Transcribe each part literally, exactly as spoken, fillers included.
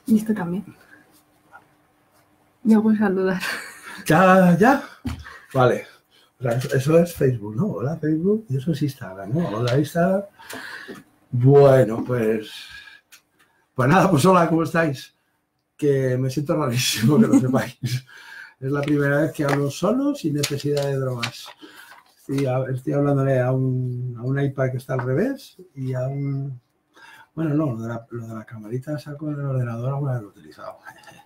Y esto también. Ya puedes saludar. ¿Ya? ¿Ya? Vale. O sea, eso, eso es Facebook, ¿no? Hola, Facebook. Y eso es Instagram, ¿no? Hola, Instagram. Bueno, pues... Pues nada, pues hola, ¿cómo estáis? Que me siento rarísimo, que lo sepáis. Es la primera vez que hablo solo, sin necesidad de drogas. Estoy, estoy hablándole a un, a un iPad que está al revés y a un... Bueno, no, lo de la, lo de la camarita saco en el ordenador, alguna vez lo he utilizado.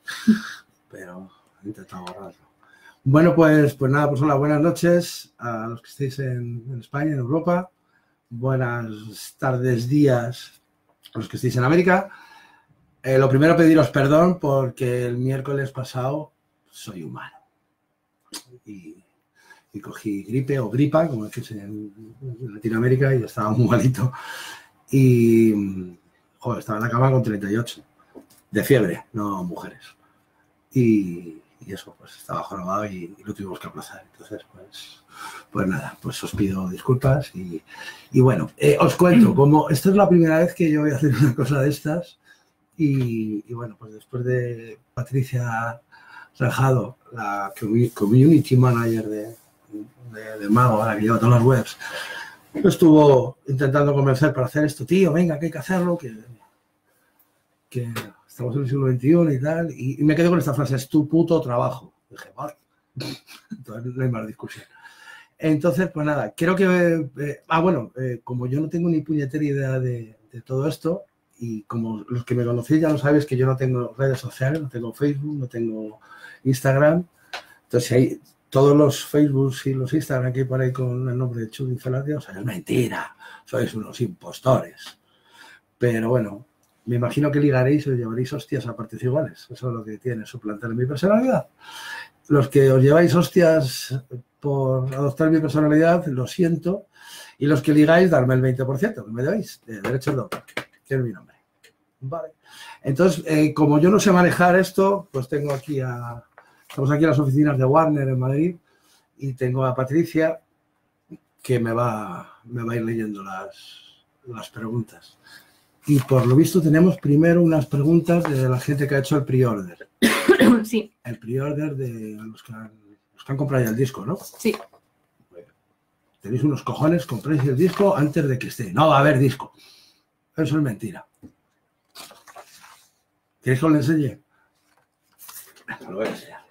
Pero he intentado borrarlo. Bueno, pues, pues nada, pues hola, buenas noches a los que estéis en, en España, en Europa. Buenas tardes, días a los que estéis en América. Eh, lo primero, pediros perdón porque el miércoles pasado soy humano. Y, y cogí gripe o gripa, como decís en, en Latinoamérica, y estaba muy malito. Y, joder, estaba en la cama con treinta y ocho. De fiebre, no mujeres. Y, y eso, pues estaba jorobado y, y lo tuvimos que aplazar. Entonces, pues, pues nada, pues os pido disculpas. Y, y bueno, eh, os cuento, como esta es la primera vez que yo voy a hacer una cosa de estas. Y, y bueno, pues después de Patricia Rajado, la community manager de, de, de Mago, la que lleva todas las webs, estuvo intentando convencer para hacer esto, tío, venga, que hay que hacerlo, que, que estamos en el siglo veintiuno y tal, y, y me quedo con esta frase, es tu puto trabajo. Y dije, vale, entonces no hay más discusión. Entonces, pues nada, creo que, eh, ah, bueno, eh, como yo no tengo ni puñetera idea de, de todo esto, y como los que me conocéis ya lo sabéis que yo no tengo redes sociales, no tengo Facebook, no tengo Instagram, entonces hay todos los Facebook y los Instagram que hay por ahí con el nombre de Chudi Felatia, o sea, es mentira, sois unos impostores. Pero bueno, me imagino que ligaréis o llevaréis hostias a partes iguales, eso es lo que tiene suplantar mi personalidad. Los que os lleváis hostias por adoptar mi personalidad, lo siento, y los que ligáis, darme el veinte por ciento, que me debéis, de derecho de autor, que es mi nombre. Vale. Entonces, eh, como yo no sé manejar esto, pues tengo aquí a... Estamos aquí en las oficinas de Warner en Madrid y tengo a Patricia que me va, me va a ir leyendo las, las preguntas. Y por lo visto tenemos primero unas preguntas de la gente que ha hecho el pre-order. Sí. El pre-order de los que, han, los que han comprado ya el disco, ¿no? Sí. Bueno, tenéis unos cojones, compréis el disco antes de que esté. No va a haber disco. Eso es mentira. ¿Queréis que os lo enseñe? Lo voy a enseñar.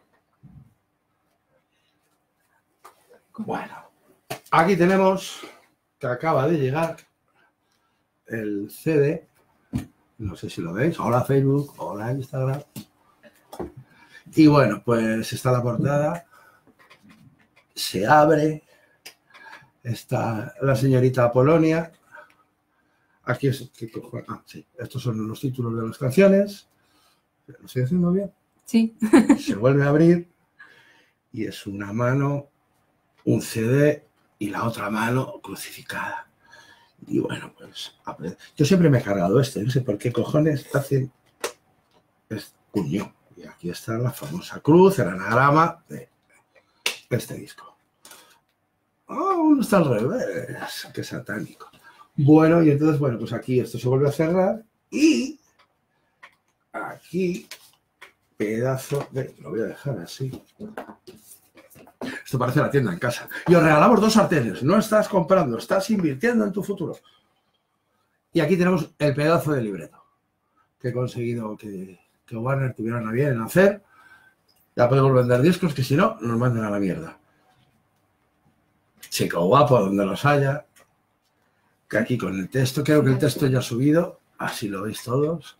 Bueno, aquí tenemos que acaba de llegar el C D. No sé si lo veis. Hola Facebook, hola Instagram. Y bueno, pues está la portada. Se abre. Está la señorita Polonia. Aquí es... ¿qué cojones? Ah, sí. Estos son los títulos de las canciones. ¿Lo estoy haciendo bien? Sí. Se vuelve a abrir y es una mano, un C D y la otra mano crucificada. Y bueno, pues yo siempre me he cargado este, no sé por qué cojones hacen este puño. Y aquí está la famosa cruz, el anagrama de este disco. Oh, está al revés, qué satánico. Bueno, y entonces, bueno, pues aquí esto se vuelve a cerrar y aquí pedazo de... Lo voy a dejar así. Esto parece la tienda en casa. Y os regalamos dos sartenes. No estás comprando, estás invirtiendo en tu futuro. Y aquí tenemos el pedazo de libreto que he conseguido que, que Warner tuvieran a bien en hacer. Ya podemos vender discos que si no, nos mandan a la mierda. Chico guapo, donde los haya. Que aquí con el texto, creo que el texto ya ha subido. Así lo veis todos.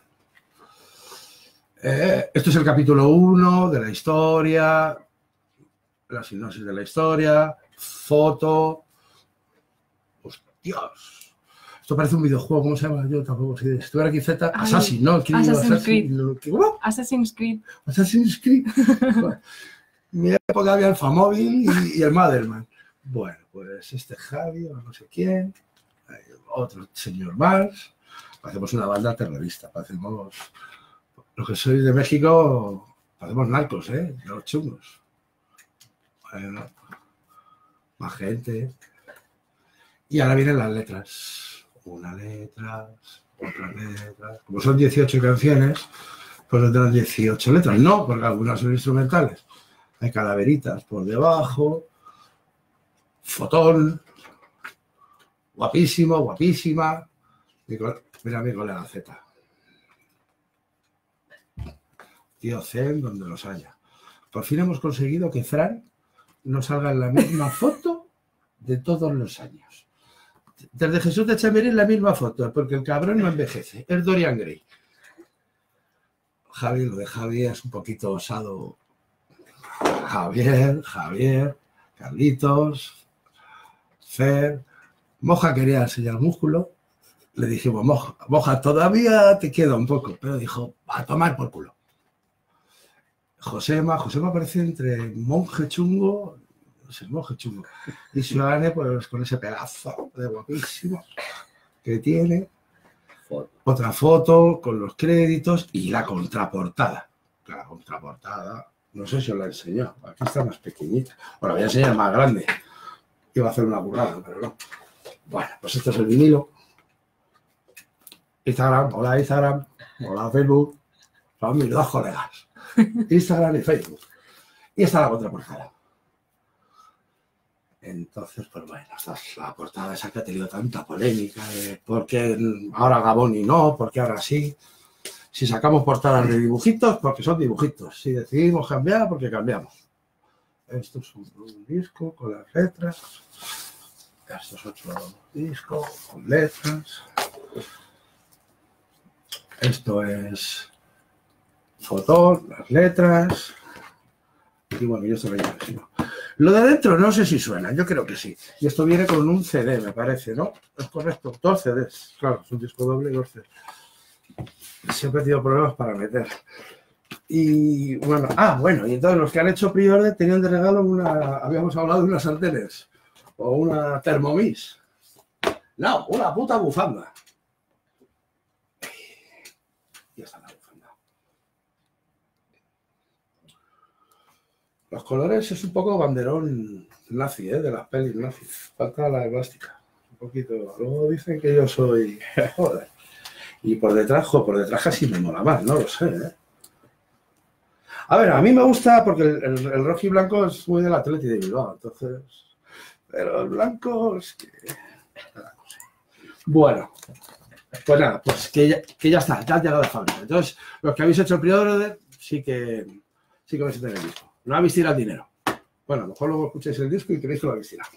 Eh, esto es el capítulo uno de la historia, la sinopsis de la historia, foto. ¡Hostias! Esto parece un videojuego, ¿cómo se llama? Yo tampoco sé. Si estuviera aquí Z, Assassin, ¿no? ¿Qué Assassin's Assassin? Creed. ¿Qué, ¿Cómo? Assassin's Creed. Assassin's Creed. Bueno, en mi época había el Famóvil y, y el Motherman. Bueno, pues este Javi, o no sé quién, otro señor más. Hacemos una banda terrorista, hacemos... Los que sois de México, hacemos narcos, ¿eh? De los chungos. Bueno, más gente. Y ahora vienen las letras. Una letra, otra letra. Como son dieciocho canciones, pues tendrán dieciocho letras. No, porque algunas son instrumentales. Hay calaveritas por debajo, fotón, guapísimo, guapísima. Mira mi colega Z. Tío Zen, donde los haya. Por fin hemos conseguido que Fran no salga en la misma foto de todos los años. Desde Jesús de Chamberí en la misma foto, porque el cabrón no envejece. Es Dorian Gray. Javi, lo de Javi es un poquito osado. Javier, Javier, Carlitos, Fer. Moja quería enseñar músculo. Le dijimos, Moja, Moja, todavía te queda un poco. Pero dijo, a tomar por culo. Josema, Josema parece entre monje chungo, no sé, monje chungo, y Suane, pues con ese pedazo de guapísimo que tiene. Foto. Otra foto con los créditos y la contraportada. La contraportada, no sé si os la enseñó, aquí está más pequeñita. Bueno, voy a enseñar más grande. Iba a hacer una burrada, pero no. Bueno, pues este es el vinilo. Instagram, hola Instagram, hola Facebook, son mis dos colegas. Instagram y Facebook. Y está la contraportada. Entonces, pues bueno, esta es la portada esa que ha tenido tanta polémica de por qué ahora Gabón y no, por qué ahora sí. Si sacamos portadas de dibujitos, porque son dibujitos. Si decidimos cambiar, porque cambiamos. Esto es un, un disco con las letras. Esto es otro disco con letras. Esto es fotón, las letras. Y bueno, yo estoy leyendo. Lo de adentro no sé si suena, yo creo que sí. Y esto viene con un C D, me parece, ¿no? Es correcto, dos C Ds. Claro, es un disco doble y dos C Ds. Siempre he tenido problemas para meter. Y bueno, ah, bueno, y entonces los que han hecho pre-order tenían de regalo una, habíamos hablado de unas sartenes o una Thermomix. No, una puta bufanda. Ya está la bufanda. Los colores es un poco banderón nazi, ¿eh? De las pelis nazis. Falta la plástica. Un poquito. Luego dicen que yo soy... Joder. Y por detrás, jo, por detrás casi me mola más, no lo sé, ¿eh? A ver, a mí me gusta porque el, el, el rojo y blanco es muy del Atleti de Bilbao, entonces... Pero el blanco es que... Bueno, pues nada, pues que ya, que ya está, ya ha llegado de fábrica. Entonces, los que habéis hecho el pre-order, sí que, sí que vais a tener el disco. No habéis tirado dinero. Bueno, a lo mejor luego escucháis el disco y creéis que lo habéis tirado.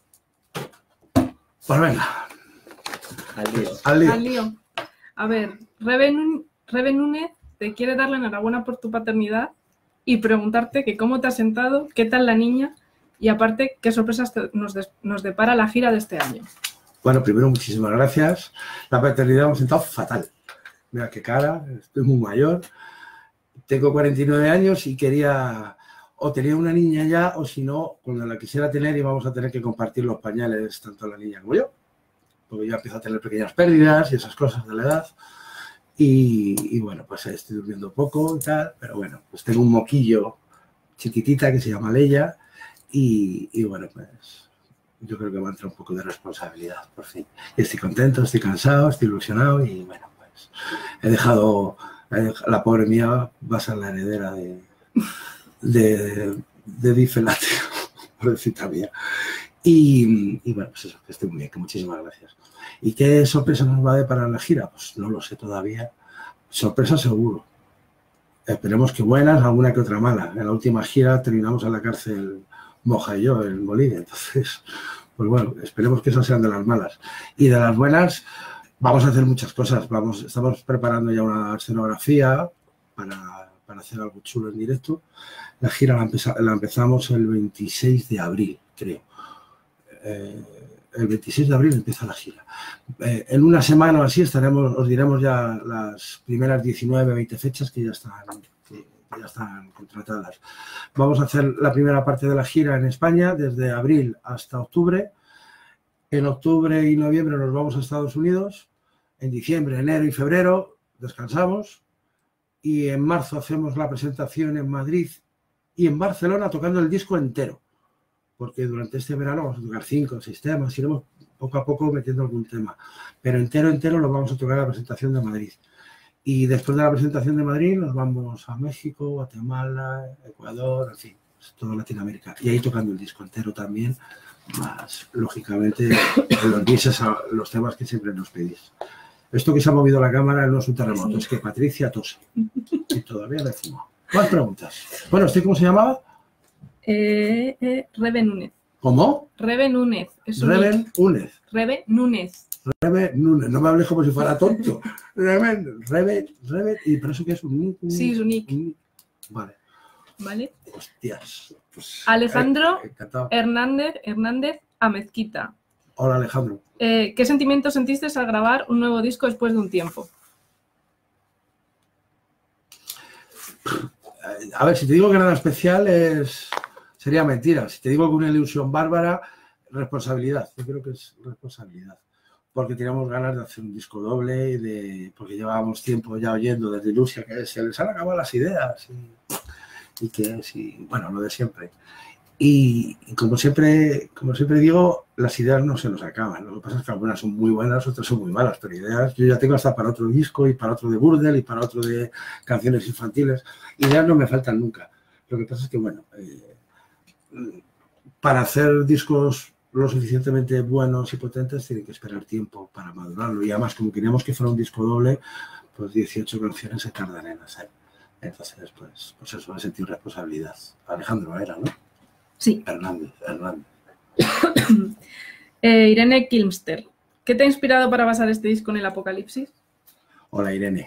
Pues venga. Al lío. Al lío. Al lío. A ver, Rebe, Nun- Rebe Núñez te quiere dar la enhorabuena por tu paternidad y preguntarte que cómo te has sentado, qué tal la niña y aparte qué sorpresas te- nos, des- nos depara la gira de este año. Bueno, primero, muchísimas gracias. La paternidad me ha sentado fatal. Mira qué cara, estoy muy mayor. Tengo cuarenta y nueve años y quería, o tenía una niña ya, o si no, cuando la quisiera tener íbamos a tener que compartir los pañales, tanto la niña como yo. Porque ya empiezo a tener pequeñas pérdidas y esas cosas de la edad. Y, y bueno, pues estoy durmiendo poco y tal, pero bueno, pues tengo un moquillo chiquitita que se llama Leia y, y bueno, pues yo creo que va a entrar un poco de responsabilidad, por fin. Y estoy contento, estoy cansado, estoy ilusionado y bueno, pues he dejado, he dejado la pobre mía va a ser la heredera de, de, de Difelate, pobrecita mía. Y, y bueno, pues eso, que estoy muy bien, que muchísimas gracias. ¿Y qué sorpresa nos va a deparar la gira? Pues no lo sé todavía. Sorpresa seguro. Esperemos que buenas, alguna que otra mala. En la última gira terminamos en la cárcel Moja y yo, en Bolivia. Entonces, pues bueno, esperemos que esas sean de las malas. Y de las buenas, vamos a hacer muchas cosas. Vamos, estamos preparando ya una escenografía para, para hacer algo chulo en directo. La gira la, empeza, la empezamos el veintiséis de abril, creo. Eh, el veintiséis de abril empieza la gira. Eh, en una semana o así estaremos, os diremos ya las primeras diecinueve, veinte fechas que ya están, que, que ya están contratadas. Vamos a hacer la primera parte de la gira en España desde abril hasta octubre. En octubre y noviembre nos vamos a Estados Unidos. En diciembre, enero y febrero descansamos. Y en marzo hacemos la presentación en Madrid y en Barcelona tocando el disco entero. Porque durante este verano vamos a tocar cinco o seis temas, iremos poco a poco metiendo algún tema. Pero entero, entero lo vamos a tocar en la presentación de Madrid. Y después de la presentación de Madrid nos vamos a México, Guatemala, Ecuador, en fin, toda Latinoamérica. Y ahí tocando el disco entero también, más lógicamente los dices a los temas que siempre nos pedís. Esto que se ha movido la cámara no es un terremoto, sí. Es que Patricia tose. Y todavía le fumo. ¿Cuántas preguntas? Bueno, ¿usted cómo se llamaba? Eh, eh, Rebe Núñez. ¿Cómo? Rebe Núñez. Rebe Núñez. Rebe Núñez. Rebe Núñez. No me hables como si fuera tonto. Rebe, Rebe, Rebe. ¿Y por eso qué es un nick? Sí, es un nick. Vale. Vale. Hostias. Pues, Alejandro eh, encantado. Hernández, Hernández Amezquita. Hola, Alejandro. Eh, ¿Qué sentimientos sentiste al grabar un nuevo disco después de un tiempo? A ver, si te digo que nada especial es sería mentira. Si te digo que una ilusión bárbara, responsabilidad. Yo creo que es responsabilidad. Porque teníamos ganas de hacer un disco doble, y de, porque llevábamos tiempo ya oyendo desde Ilusia que se les han acabado las ideas y, y que es, y, bueno, lo de siempre. Y, y como siempre, como siempre digo, las ideas no se nos acaban. Lo que pasa es que algunas son muy buenas, otras son muy malas, pero ideas yo ya tengo hasta para otro disco y para otro de Burdel y para otro de canciones infantiles. Ideas no me faltan nunca. Lo que pasa es que, bueno, eh, para hacer discos lo suficientemente buenos y potentes tienen que esperar tiempo para madurarlo. Y además, como queríamos que fuera un disco doble, pues dieciocho canciones se tardan en hacer. Entonces, pues, pues eso, me sentí responsabilidad. Alejandro era, ¿no? Sí. Hernández, Hernández. eh, Irene Kilmster, ¿qué te ha inspirado para basar este disco en el apocalipsis? Hola, Irene.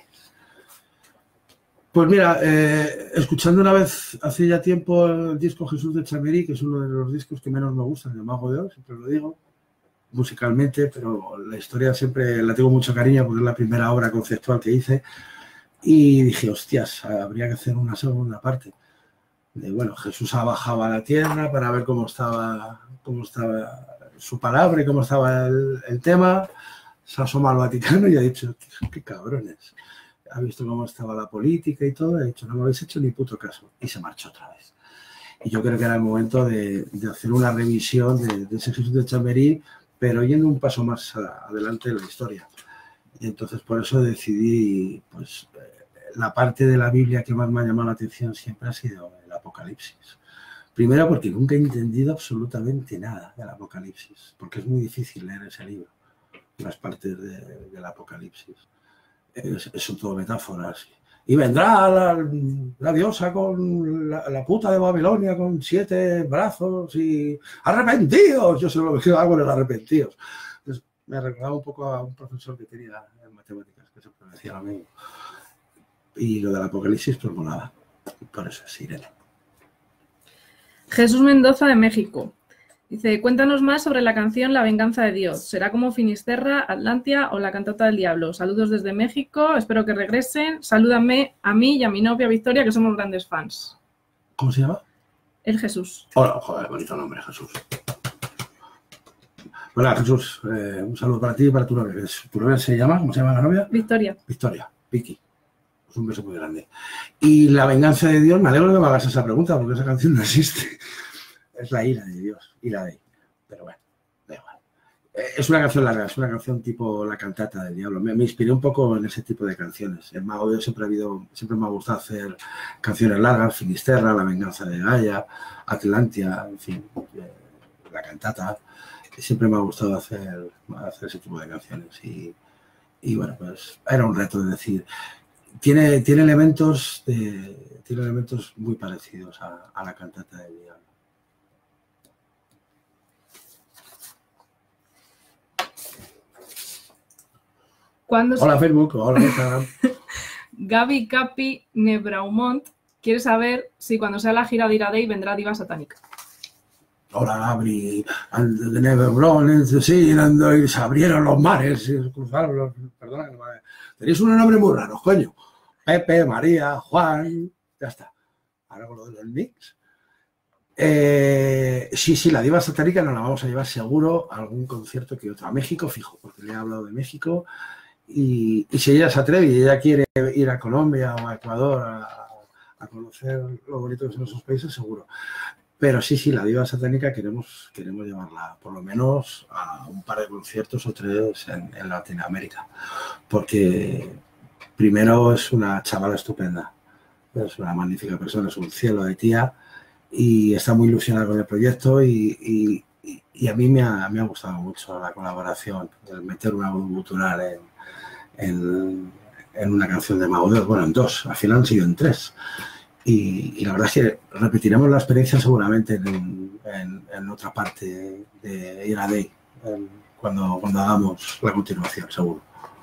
Pues mira, eh, escuchando una vez hace ya tiempo el disco Jesús de Chamberí, que es uno de los discos que menos me gustan, de Mago de Oz, siempre lo digo, musicalmente, pero la historia siempre la tengo mucho cariño porque es la primera obra conceptual que hice. Y dije, hostias, habría que hacer una segunda parte. De, bueno, Jesús bajaba a la tierra para ver cómo estaba, cómo estaba su palabra y cómo estaba el, el tema. Se asoma al Vaticano y ha dicho, qué, qué cabrones. Ha visto cómo estaba la política y todo. Ha dicho, no me habéis hecho ni puto caso. Y se marchó otra vez. Y yo creo que era el momento de, de hacer una revisión de, de ese Jesús de Chamberí, pero yendo un paso más a, adelante en la historia. Y entonces por eso decidí, pues, la parte de la Biblia que más me ha llamado la atención siempre ha sido el Apocalipsis. Primero porque nunca he entendido absolutamente nada del Apocalipsis, porque es muy difícil leer ese libro, las partes de, del Apocalipsis. Es, son todo metáforas. Y vendrá la, la diosa con la, la puta de Babilonia con siete brazos y arrepentidos. Yo sé lo que hago en el arrepentidos. Entonces, me recordaba un poco a un profesor que tenía en matemáticas, que siempre me decía lo mismo. Y lo del Apocalipsis, pues molaba. Por eso es Irene. Jesús Mendoza de México. Dice, cuéntanos más sobre la canción La venganza de Dios. ¿Será como Finisterra, Atlantia o La cantata del diablo? Saludos desde México, espero que regresen. Salúdame a mí y a mi novia Victoria, que somos grandes fans. ¿Cómo se llama? El Jesús. Hola, joder, bonito nombre, Jesús. Hola, Jesús. Eh, un saludo para ti y para tu novia. ¿Tu novia se llama? ¿Cómo se llama la novia? Victoria. Victoria, Vicky. Un beso muy grande. Y La venganza de Dios, me alegro que me hagas esa pregunta porque esa canción no existe. Es la ira de Dios, ira de. Pero bueno, da igual. Es una canción larga, es una canción tipo La cantata del diablo. Me, me inspiré un poco en ese tipo de canciones. En Mago de Dios siempre ha habido, siempre me ha gustado hacer canciones largas, Finisterra, La venganza de Gaia, Atlantia, en fin, La cantata. Siempre me ha gustado hacer, hacer ese tipo de canciones. Y, y bueno, pues era un reto de decir. Tiene, tiene, elementos de, tiene elementos muy parecidos a, a La cantata del diablo. Hola Facebook, hola Instagram. Gaby Capi Nebraumont quiere saber si cuando sea la gira de Iradei vendrá Diva Satánica. Hola Gabri, de Neverbron, sí, y se abrieron los mares, se cruzaron los, perdona, tenéis unos nombres muy raros, coño. Pepe, María, Juan, ya está. Ahora con lo de los mix. Eh, sí, sí, la Diva Satánica nos la vamos a llevar seguro a algún concierto que otro. A México, fijo, porque le he hablado de México. Y, y si ella se atreve y ella quiere ir a Colombia o a Ecuador a, a conocer lo bonito que son esos países, seguro. Pero sí, sí, la Diva Satánica queremos, queremos llevarla por lo menos a un par de conciertos o tres en, en Latinoamérica. Porque... Primero, es una chavala estupenda, es una magnífica persona, es un cielo de tía y está muy ilusionada con el proyecto y, y, y a mí me ha, me ha gustado mucho la colaboración, el meter una voz gutural en, en, en una canción de Mago de Oz, bueno, en dos, al final han sido en tres. Y, y la verdad es que repetiremos la experiencia seguramente en, en, en otra parte de Ira Day, cuando, cuando hagamos la continuación, seguro.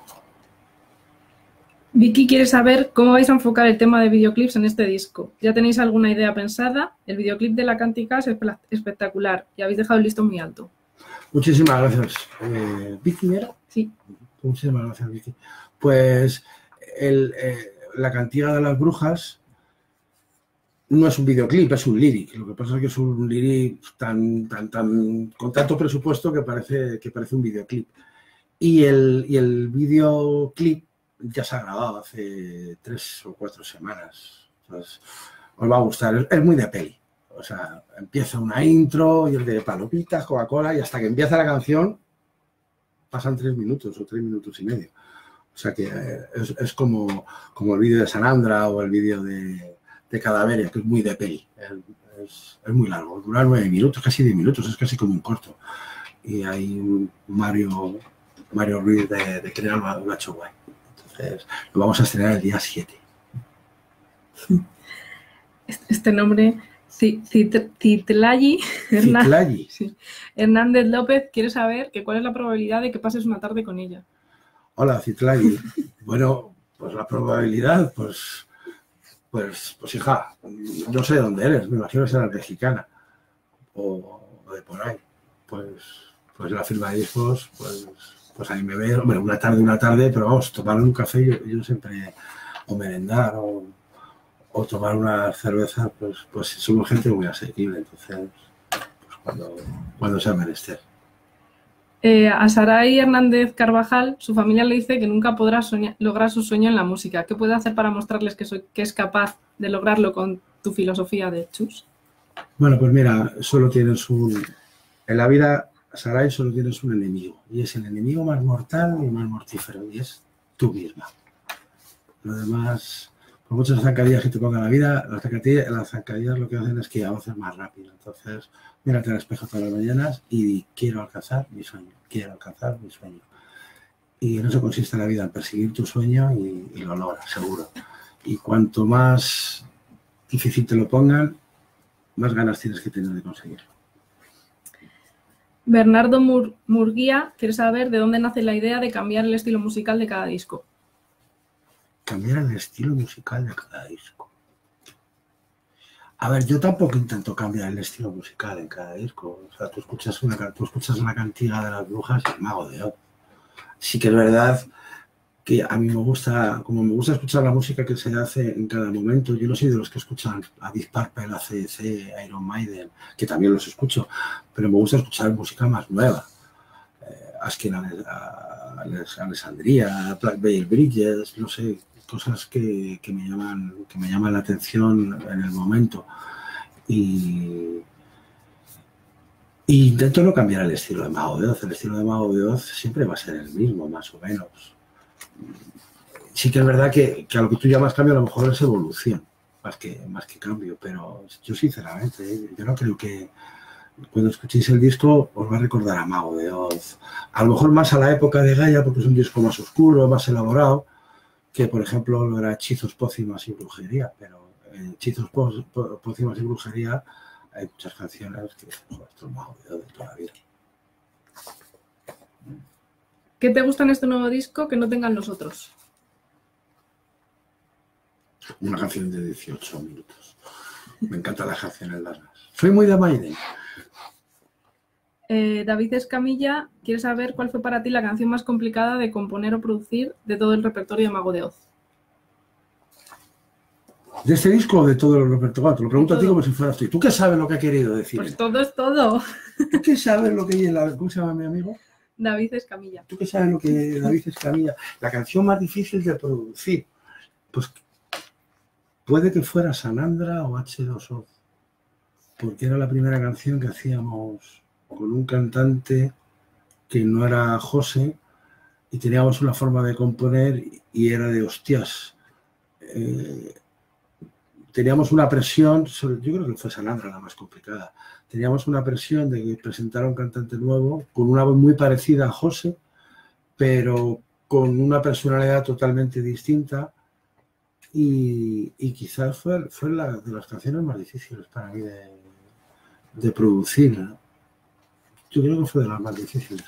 Vicky quiere saber cómo vais a enfocar el tema de videoclips en este disco. ¿Ya tenéis alguna idea pensada? El videoclip de La Cántica es espectacular y habéis dejado el listón muy alto. Muchísimas gracias. Eh, ¿Vicky era? Sí. Muchísimas gracias, Vicky. Pues el, eh, La Cantiga de las Brujas no es un videoclip, es un lyric. Lo que pasa es que es un lyric tan, tan, tan, con tanto presupuesto que parece, que parece un videoclip. Y el, y el videoclip ya se ha grabado hace tres o cuatro semanas. Entonces, os va a gustar. Es, es muy de peli. O sea, empieza una intro y el de palomitas, Coca-Cola, y hasta que empieza la canción pasan tres minutos o tres minutos y medio. O sea que es, es como, como el vídeo de Sanandra o el vídeo de, de Cadaveria, que es muy de peli. Es, es muy largo, dura nueve minutos, casi diez minutos, es casi como un corto. Y hay un Mario, Mario Ruiz de, de Creal lo ha hecho guay. Entonces, lo vamos a estrenar el día siete. Este nombre, Citlayi Citlayi. Sí. Hernández López quiere saber que cuál es la probabilidad de que pases una tarde con ella. Hola, Citlayi. Bueno, pues la probabilidad, pues, pues, pues hija, no sé de dónde eres, me imagino que serás mexicana o, o de por ahí. Pues, pues la firma de discos, pues, pues ahí me veo, bueno, una tarde, una tarde, pero vamos, tomar un café, yo, yo siempre, o merendar, o, o tomar una cerveza, pues, pues somos gente muy asequible, entonces, pues cuando, cuando sea menester. Eh, a Saray Hernández Carvajal, su familia le dice que nunca podrá soñar, lograr su sueño en la música. ¿Qué puede hacer para mostrarles que, soy, que es capaz de lograrlo con tu filosofía de Chus? Bueno, pues mira, solo tienes un... En la vida, Saray, solo tienes un enemigo. Y es el enemigo más mortal y más mortífero. Y es tú misma. Lo demás, por muchas zancadillas que te ponga la vida, las zancadillas, las zancadillas lo que hacen es que avances más rápido. Entonces, mírate al espejo todas las mañanas y di, quiero alcanzar mi sueño. Quiero alcanzar mi sueño. Y en eso consiste la vida, en perseguir tu sueño y, y lo logras, seguro. Y cuanto más difícil te lo pongan, más ganas tienes que tener de conseguirlo. Bernardo Mur Murguía quiere saber de dónde nace la idea de cambiar el estilo musical de cada disco. Cambiar el estilo musical de cada disco. A ver, yo tampoco intento cambiar el estilo musical en cada disco. O sea, tú escuchas una, tú escuchas una Cantiga de las Brujas y el Mago de Oz. Sí que es verdad que a mí me gusta, como me gusta escuchar la música que se hace en cada momento, yo no soy de los que escuchan a Deep Purple, a C D C, a Iron Maiden, que también los escucho, pero me gusta escuchar música más nueva. Eh, Askin Alessandria, Black Veil Bridges, no sé, cosas que, que, me llaman, que me llaman la atención en el momento. Y, y intento no cambiar el estilo de Mago de Oz. El estilo de Mago de Oz siempre va a ser el mismo, más o menos. Sí que es verdad que, que a lo que tú llamas cambio a lo mejor es evolución, más que, más que cambio, pero yo sinceramente, ¿eh? yo no creo que cuando escuchéis el disco os va a recordar a Mago de Oz. A lo mejor más a la época de Gaia, porque es un disco más oscuro, más elaborado, que por ejemplo lo era Hechizos, Pócimas y Brujería, pero en Hechizos, Pócimas y Brujería hay muchas canciones que son esto es Mago de Oz de toda la vida. ¿Qué te gusta en este nuevo disco que no tengan los otros? Una canción de dieciocho minutos. Me encantan las canciones largas. Soy muy de Maiden. Eh, David Escamilla quiere saber cuál fue para ti la canción más complicada de componer o producir de todo el repertorio de Mago de Oz. ¿De este disco o de todo el repertorio? Te lo pregunto a ti como si fueras tú. ¿Tú qué sabes lo que ha querido decir? Pues todo es todo. ¿Tú qué sabes lo que... ¿Cómo se llama mi amigo? David Escamilla. ¿Tú qué sabes lo que David Escamilla? La canción más difícil de producir. Pues puede que fuera Sanandra o H dos O, porque era la primera canción que hacíamos con un cantante que no era José y teníamos una forma de componer y era de hostias. Eh, teníamos una presión, sobre, yo creo que fue Sanandra la más complicada, teníamos una presión de que presentara un cantante nuevo con una voz muy parecida a José, pero con una personalidad totalmente distinta y, y quizás fue, fue la de las canciones más difíciles para mí de, de producir, ¿no? Yo creo que fue de las más difíciles.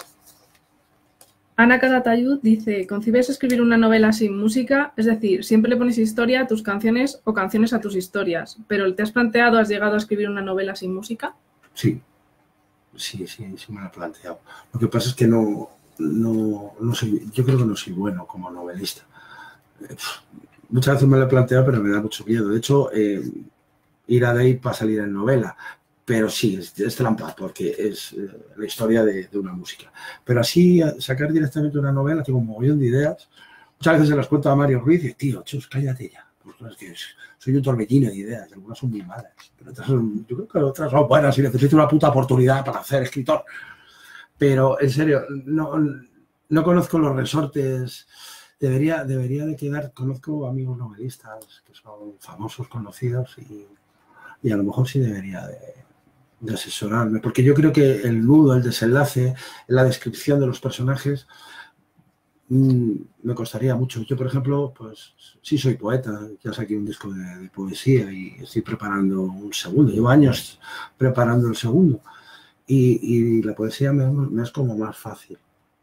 Ana Calatayud dice, ¿concibes escribir una novela sin música? Es decir, siempre le pones historia a tus canciones o canciones a tus historias, pero ¿te has planteado, has llegado a escribir una novela sin música? Sí, sí, sí, sí me lo he planteado. Lo que pasa es que no, no, no soy, yo creo que no soy bueno como novelista. Muchas veces me lo he planteado, pero me da mucho miedo. De hecho, eh, Ira Day va a salir en novela. Pero sí, es, es trampa, porque es eh, la historia de, de una música. Pero así, sacar directamente una novela, tengo un mogollón de ideas. Muchas veces se las cuento a Mario Ruiz y tío, chus, cállate ya. Porque es que soy un torbellino de ideas, algunas son muy malas. Pero otras son, yo creo que otras son buenas y necesito una puta oportunidad para ser escritor. Pero, en serio, no, no conozco los resortes. Debería, debería de quedar, conozco amigos novelistas que son famosos, conocidos y, y a lo mejor sí debería de... de asesorarme, porque yo creo que el nudo, el desenlace, la descripción de los personajes mmm, me costaría mucho. Yo, por ejemplo, pues sí soy poeta, ya saqué un disco de, de poesía y estoy preparando un segundo, llevo años preparando el segundo y, y la poesía me, me es como más fácil.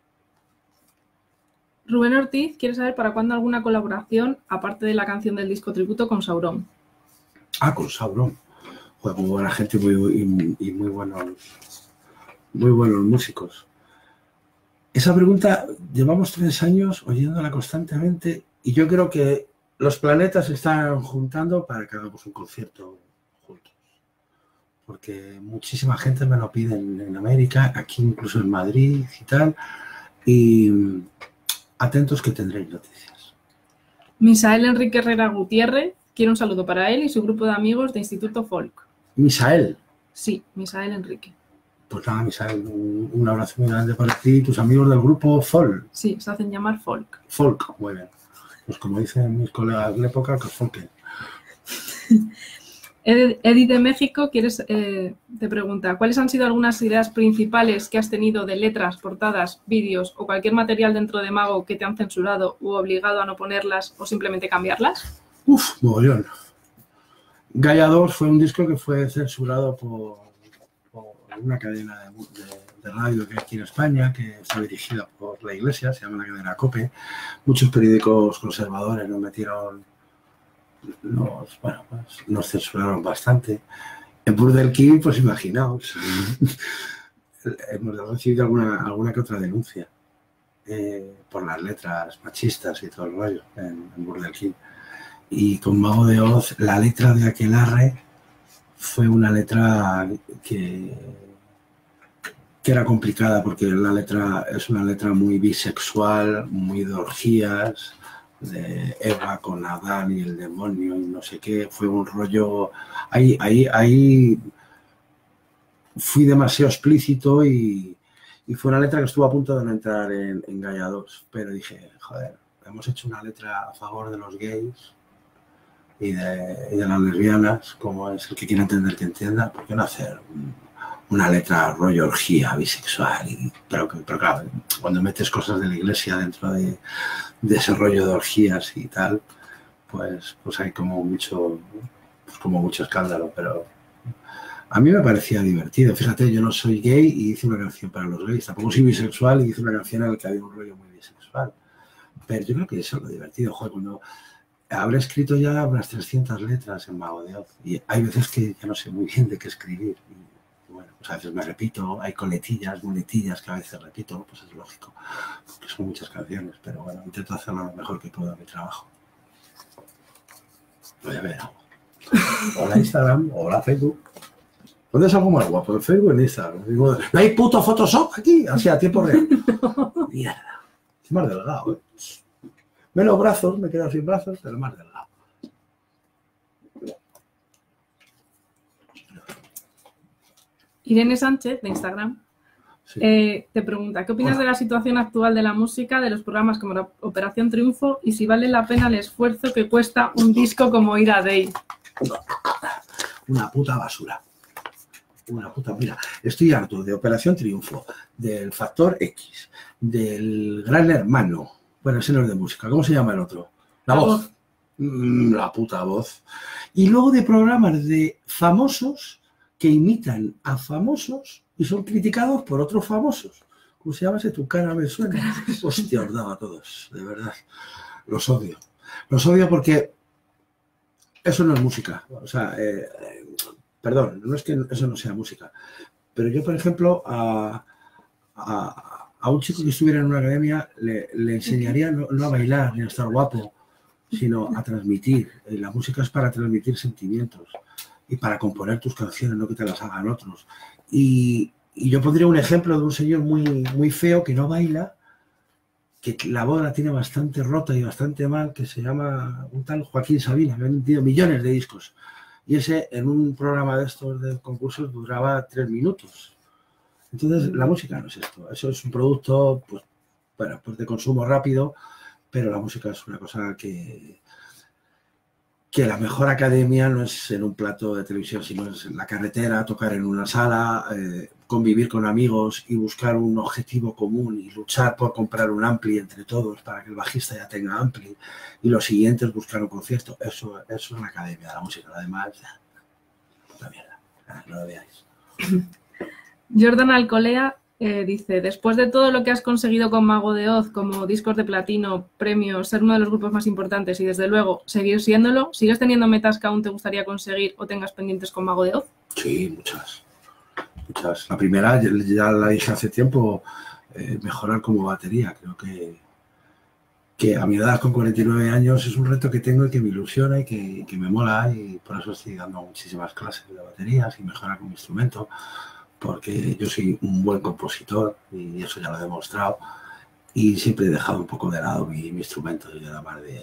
Rubén Ortiz quiere saber para cuándo alguna colaboración, aparte de la canción del disco tributo con Sauron. Ah, con Sauron. Pues muy buena gente muy, y, y muy buenos muy buenos músicos. Esa pregunta llevamos tres años oyéndola constantemente y yo creo que los planetas se están juntando para que hagamos un concierto juntos. Porque muchísima gente me lo pide en, en América, aquí incluso en Madrid y tal. Y atentos que tendréis noticias. Misael Enrique Herrera Gutiérrez quiere un saludo para él y su grupo de amigos de Instituto Folk. Misael. Sí, Misael Enrique. Pues nada, Misael, un, un abrazo muy grande para ti y tus amigos del grupo Folk. Sí, se hacen llamar Folk. Folk, muy bien. Pues como dicen mis colegas de la época, que folken. Edith de México quieres, eh, te pregunta, ¿cuáles han sido algunas ideas principales que has tenido de letras, portadas, vídeos o cualquier material dentro de Mago que te han censurado u obligado a no ponerlas o simplemente cambiarlas? Uf, mogollón. Gaia dos fue un disco que fue censurado por, por una cadena de, de, de radio que hay aquí en España, que está dirigida por la Iglesia, se llama la cadena COPE. Muchos periódicos conservadores nos metieron, nos, bueno, pues, nos censuraron bastante. En Burdel King, pues imaginaos, hemos recibido alguna, alguna que otra denuncia eh, por las letras machistas y todo el rollo en, en Burdel King. Y con Mago de Oz, la letra de Aquelarre fue una letra que, que era complicada porque la letra es una letra muy bisexual, muy de orgías, de Eva con Adán y el demonio y no sé qué. Fue un rollo... Ahí, ahí, ahí fui demasiado explícito y, y fue una letra que estuvo a punto de no entrar en, en Gaia dos. Pero dije, joder, hemos hecho una letra a favor de los gays y de, y de las lesbianas, como es el que quiera entender que entienda, ¿por qué no hacer un, una letra rollo orgía, bisexual? Y, pero, pero claro, cuando metes cosas de la iglesia dentro de, de ese rollo de orgías y tal, pues, pues hay como mucho, pues como mucho escándalo, pero a mí me parecía divertido. Fíjate, yo no soy gay y hice una canción para los gays, tampoco soy bisexual y hice una canción en la que había un rollo muy bisexual. Pero yo creo que eso es lo divertido, joder, cuando... Habré escrito ya unas trescientas letras en Mago de Oz y hay veces que ya no sé muy bien de qué escribir. Y, bueno, pues a veces me repito, hay coletillas, muletillas que a veces repito, pues es lógico, porque son muchas canciones, pero bueno, intento hacerlo lo mejor que puedo en mi trabajo. Voy a ver algo. Hola Instagram, hola Facebook. ¿Dónde es algo más guapo? ¿En Facebook o en Instagram? Digo, ¿no hay puto Photoshop aquí? Así a tiempo real. Mierda. Es más delgado, ¿eh? Menos brazos, me quedo sin brazos, pero más delgado. Irene Sánchez, de Instagram, Sí. Eh, te pregunta, ¿qué opinas Hola. de la situación actual de la música, de los programas como la Operación Triunfo y si vale la pena el esfuerzo que cuesta un disco como Ira Day? Una puta basura. Una puta, mira, estoy harto de Operación Triunfo, del Factor X, del Gran Hermano. Bueno, ese no es de música. ¿Cómo se llama el otro? La, La voz. Voz. Mm, la puta Voz. Y luego de programas de famosos que imitan a famosos y son criticados por otros famosos. ¿Cómo se llama ese? Tu cara me suena. Hostia, os daba a todos, de verdad. Los odio. Los odio porque eso no es música. O sea, eh, perdón, no es que eso no sea música. Pero yo, por ejemplo, a, a, a un chico que estuviera en una academia le, le enseñaría no, no a bailar ni a estar guapo, sino a transmitir. La música es para transmitir sentimientos y para componer tus canciones, no que te las hagan otros. Y, y yo pondría un ejemplo de un señor muy, muy feo que no baila, que la voz la tiene bastante rota y bastante mal, que se llama un tal Joaquín Sabina, que ha vendido millones de discos. Y ese, en un programa de estos de concursos, duraba tres minutos. Entonces, la música no es esto. Eso es un producto, pues, bueno, pues de consumo rápido, pero la música es una cosa que, que la mejor academia no es en un plato de televisión, sino es en la carretera, tocar en una sala, eh, convivir con amigos y buscar un objetivo común y luchar por comprar un ampli entre todos para que el bajista ya tenga ampli y los siguientes buscar un concierto. Eso, eso es la academia de la música. Además, ya, puta mierda, no lo veáis. Jordan Alcolea eh, dice, después de todo lo que has conseguido con Mago de Oz, como discos de platino, premios, ser uno de los grupos más importantes y desde luego seguir siéndolo, ¿sigues teniendo metas que aún te gustaría conseguir o tengas pendientes con Mago de Oz? Sí, muchas. Muchas. La primera, ya, ya la dije hace tiempo, eh, mejorar como batería. Creo que, que a mi edad, con cuarenta y nueve años, es un reto que tengo y que me ilusiona y que, que me mola, y por eso estoy dando muchísimas clases de baterías y mejorar con mi instrumento, porque yo soy un buen compositor y eso ya lo he demostrado, y siempre he dejado un poco de lado mi, mi instrumento y nada más de...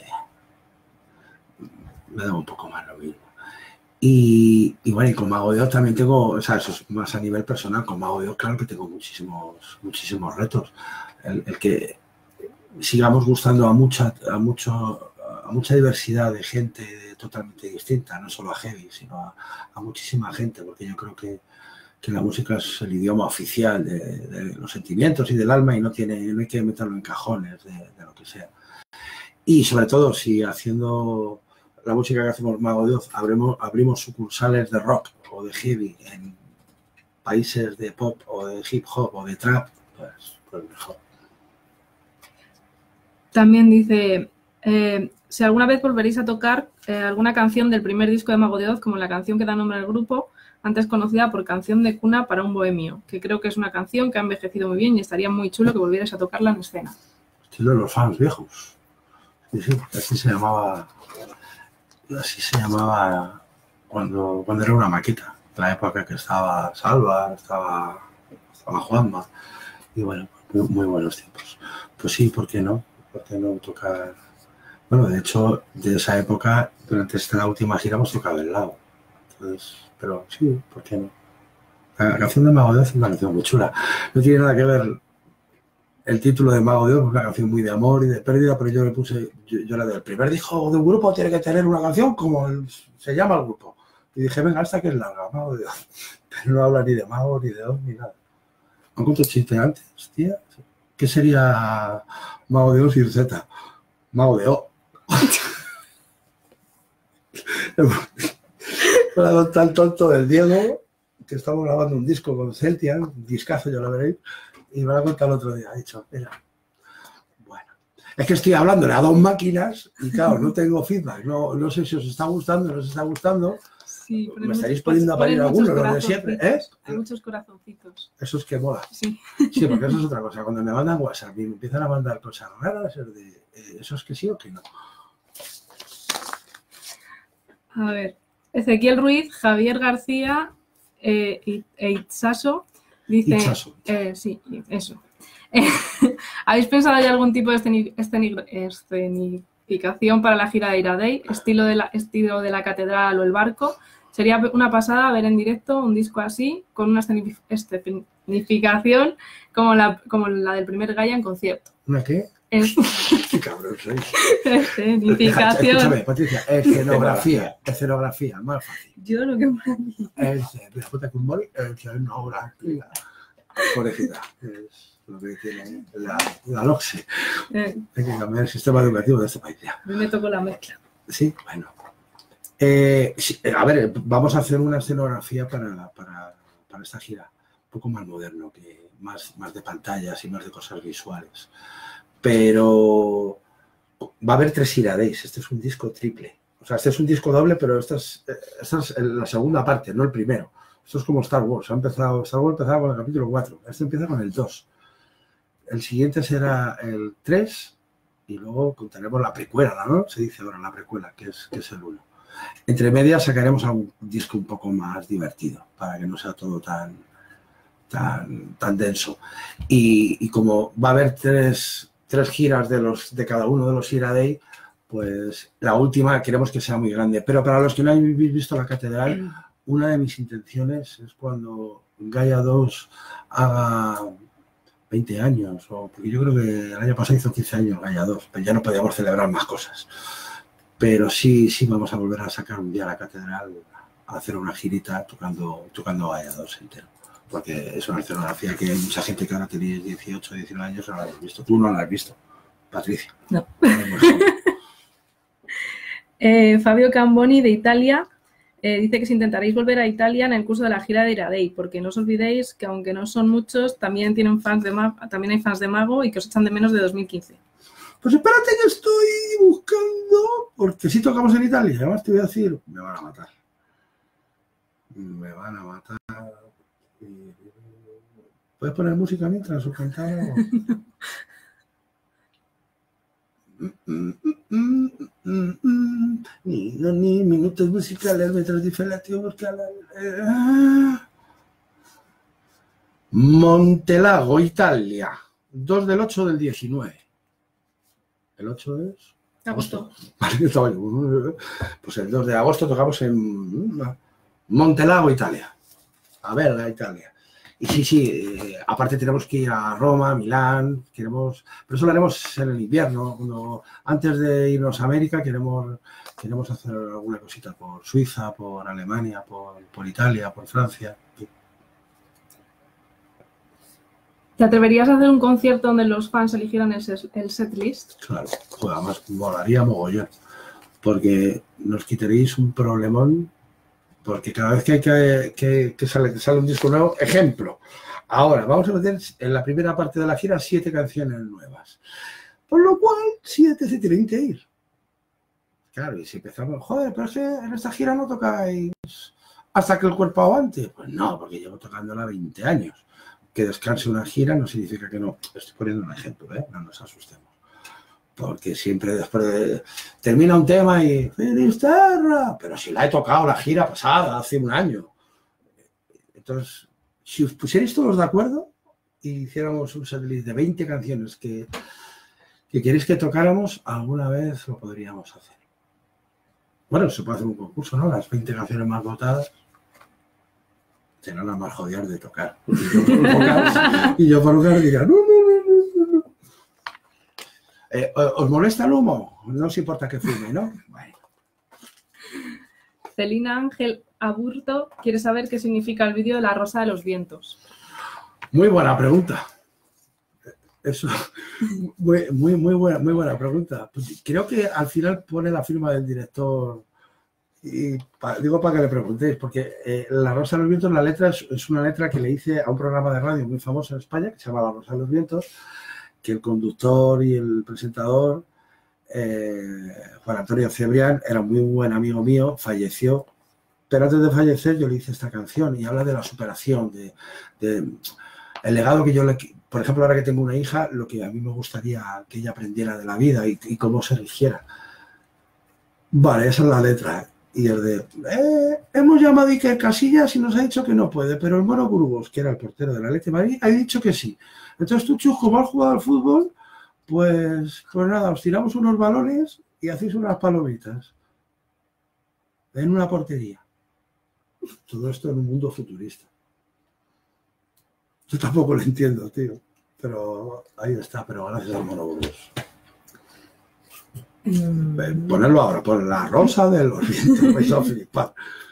me da un poco más lo mismo. Y, y bueno, y con Mago de Oz también tengo, o sea, eso es más a nivel personal. Con Mago de Oz, claro que tengo muchísimos, muchísimos retos. El, el que sigamos gustando a mucha, a mucho, a mucha diversidad de gente totalmente distinta, no solo a heavy, sino a, a muchísima gente, porque yo creo que, que la música es el idioma oficial de, de los sentimientos y del alma, y no tiene, no hay que meterlo en cajones de, de lo que sea. Y sobre todo, si haciendo la música que hacemos Mago de Oz, abrimos, abrimos sucursales de rock o de heavy en países de pop o de hip hop o de trap, pues, pues mejor. También dice, eh, si alguna vez volveréis a tocar eh, alguna canción del primer disco de Mago de Oz, como la canción que da nombre al grupo, antes conocida por Canción de Cuna para un Bohemio, que creo que es una canción que ha envejecido muy bien y estaría muy chulo que volvierais a tocarla en escena. Estilo de los fans viejos. Sí, sí, así se llamaba... Así se llamaba cuando, cuando era una maqueta, la época que estaba Salva, estaba, estaba Juanma, y bueno, muy, muy buenos tiempos. Pues sí, ¿por qué no? ¿Por qué no tocar? Bueno, de hecho, de esa época, durante esta última gira hemos tocado el lado. Entonces, pero sí, ¿por qué no? La canción de Mago de Oz es una canción muy chula. No tiene nada que ver el título de Mago de Oz, es una canción muy de amor y de pérdida, pero yo le puse, yo, yo la del primer disco de un grupo tiene que tener una canción como el, se llama el grupo. Y dije, venga, esta que es larga, Mago de Oz. Pero no habla ni de Mago, ni de Oz, ni nada. ¿Han contado chiste antes, tía? ¿Qué sería Mago de Oz y Z? Mago de Oz. Era tan tonto del Diego, que estamos grabando un disco con Celtia, un discazo, ya lo veréis. Y me lo ha contado el otro día, ha dicho, mira, bueno, es que estoy hablándole a dos máquinas y claro, no tengo feedback, no, no sé si os está gustando, no os está gustando, sí, me estaréis poniendo a parir algunos, los de siempre, ¿eh? Hay muchos corazoncitos. Eso es que mola. Sí. Sí, porque eso es otra cosa, cuando me mandan WhatsApp y me empiezan a mandar cosas raras, es de, eh, ¿eso es que sí o que no? A ver, Ezequiel Ruiz, Javier García eh, e Itzaso dice, Itzaso. Eh, sí, eso. Eh, ¿Habéis pensado ya algún tipo de esceni esceni escenificación para la gira de Ira Day, estilo de la, estilo de la catedral o el barco? Sería una pasada ver en directo un disco así, con una Significación como la, como la del primer Gaia en concierto. ¿Una qué? Es... Qué cabrón sois. Significación. Escúchame, Patricia, escenografía, escenografía, más fácil. Yo lo que por aquí. Es la puta que un boli, escenografía. Pobrecita, es lo que tiene la, la LOCSE. Eh, Hay que cambiar el sistema educativo de este país ya. a mí me tocó la mezcla. Sí, bueno. Eh, sí, a ver, vamos a hacer una escenografía para, para, para esta gira, un poco más moderno, que más, más de pantallas y más de cosas visuales. Pero va a haber tres Ira Days. Este es un disco triple. O sea, este es un disco doble, pero esta es, esta es la segunda parte, no el primero. Esto es como Star Wars. Ha empezado, Star Wars empezaba con el capítulo cuatro. Este empieza con el dos. El siguiente será el tres y luego contaremos la precuela, ¿no? Se dice ahora la precuela, que es, que es el uno. Entre medias sacaremos un disco un poco más divertido, para que no sea todo tan, tan, tan denso. Y, y como va a haber tres, tres giras de, los, de cada uno de los Ira Day, pues la última queremos que sea muy grande. Pero para los que no habéis visto la catedral, una de mis intenciones es cuando Gaia dos haga veinte años, o porque yo creo que el año pasado hizo quince años Gaia dos, pero ya no podíamos celebrar más cosas. Pero sí, sí vamos a volver a sacar un día a la catedral a hacer una girita tocando, tocando Gaia dos entero. Porque es una escenografía que hay mucha gente que ahora tenéis dieciocho, diecinueve años, no la habéis visto. Tú no la has visto, Patricia. No. eh, Fabio Camboni de Italia eh, dice que si intentaréis volver a Italia en el curso de la gira de Ira Day, porque no os olvidéis que aunque no son muchos, también tienen fans de Mago, también hay fans de Mago y que os echan de menos de dos mil quince. Pues espérate que estoy buscando, porque si tocamos en Italia, además te voy a decir, me van a matar. Me van a matar. ¿Puedes poner música mientras os cantaba? Ni, no, ni minutos musicales mientras dice la tío porque la... Montelago, Italia, dos del ocho del diecinueve. ¿El ocho es? Agosto. Pues el dos de agosto tocamos en Montelago, Italia. A ver, la Italia. Y sí, sí, eh, aparte tenemos que ir a Roma, Milán, queremos, pero eso lo haremos en el invierno. Cuando, antes de irnos a América queremos, queremos hacer alguna cosita por Suiza, por Alemania, por, por Italia, por Francia. Sí. ¿Te atreverías a hacer un concierto donde los fans eligieran el, set, el setlist? Claro, joder, además molaría mogollón, porque nos quitaréis un problemón. Porque cada vez que, hay que, que, que, sale, que sale un disco nuevo, ejemplo, ahora vamos a meter en la primera parte de la gira siete canciones nuevas. Por lo cual, siete se tienen que ir. Claro, y si empezamos, joder, pero es que en esta gira no tocáis hasta que el cuerpo aguante. Pues no, porque llevo tocándola veinte años. Que descanse una gira no significa que no. Estoy poniendo un ejemplo, ¿eh? No nos asustemos. Porque siempre después de, termina un tema y Finisterra, pero si la he tocado la gira pasada, hace un año. Entonces, si os pusierais todos de acuerdo y hiciéramos un setlist de veinte canciones que, que queréis que tocáramos, alguna vez lo podríamos hacer. Bueno, se puede hacer un concurso, ¿no? Las veinte canciones más votadas serán las más jodidas de tocar. Y yo por tocar, y yo por tocar diría, no, no, no, no, no. Eh, ¿Os molesta el humo? No os importa que fume, ¿no? Bueno. Celina Ángel Aburto quiere saber qué significa el vídeo de La Rosa de los Vientos. Muy buena pregunta. Eso, muy, muy, muy, buena, muy buena pregunta. Creo que al final pone la firma del director. Y pa, digo para que le preguntéis, porque eh, La Rosa de los Vientos, la letra es, es una letra que le hice a un programa de radio muy famoso en España, que se llama La Rosa de los Vientos, que el conductor y el presentador, eh, Juan Antonio Cebrián, era muy buen amigo mío, falleció, pero antes de fallecer yo le hice esta canción y habla de la superación, de, de el legado que yo le... Por ejemplo, ahora que tengo una hija, lo que a mí me gustaría que ella aprendiera de la vida y, y cómo se rigiera. Vale, esa es la letra. Y el de, eh, hemos llamado a Iker Casillas y nos ha dicho que no puede, pero el Mono Burgos, que era el portero de la Athletic de Madrid, ha dicho que sí. Entonces tú, Chus, como has jugado al fútbol, pues, pues nada, os tiramos unos balones y hacéis unas palomitas en una portería. Todo esto en un mundo futurista. Yo tampoco lo entiendo, tío. Pero ahí está, pero gracias al Monobolos. Mm. Ponerlo ahora, pon la rosa de los vientos, vais a flipar.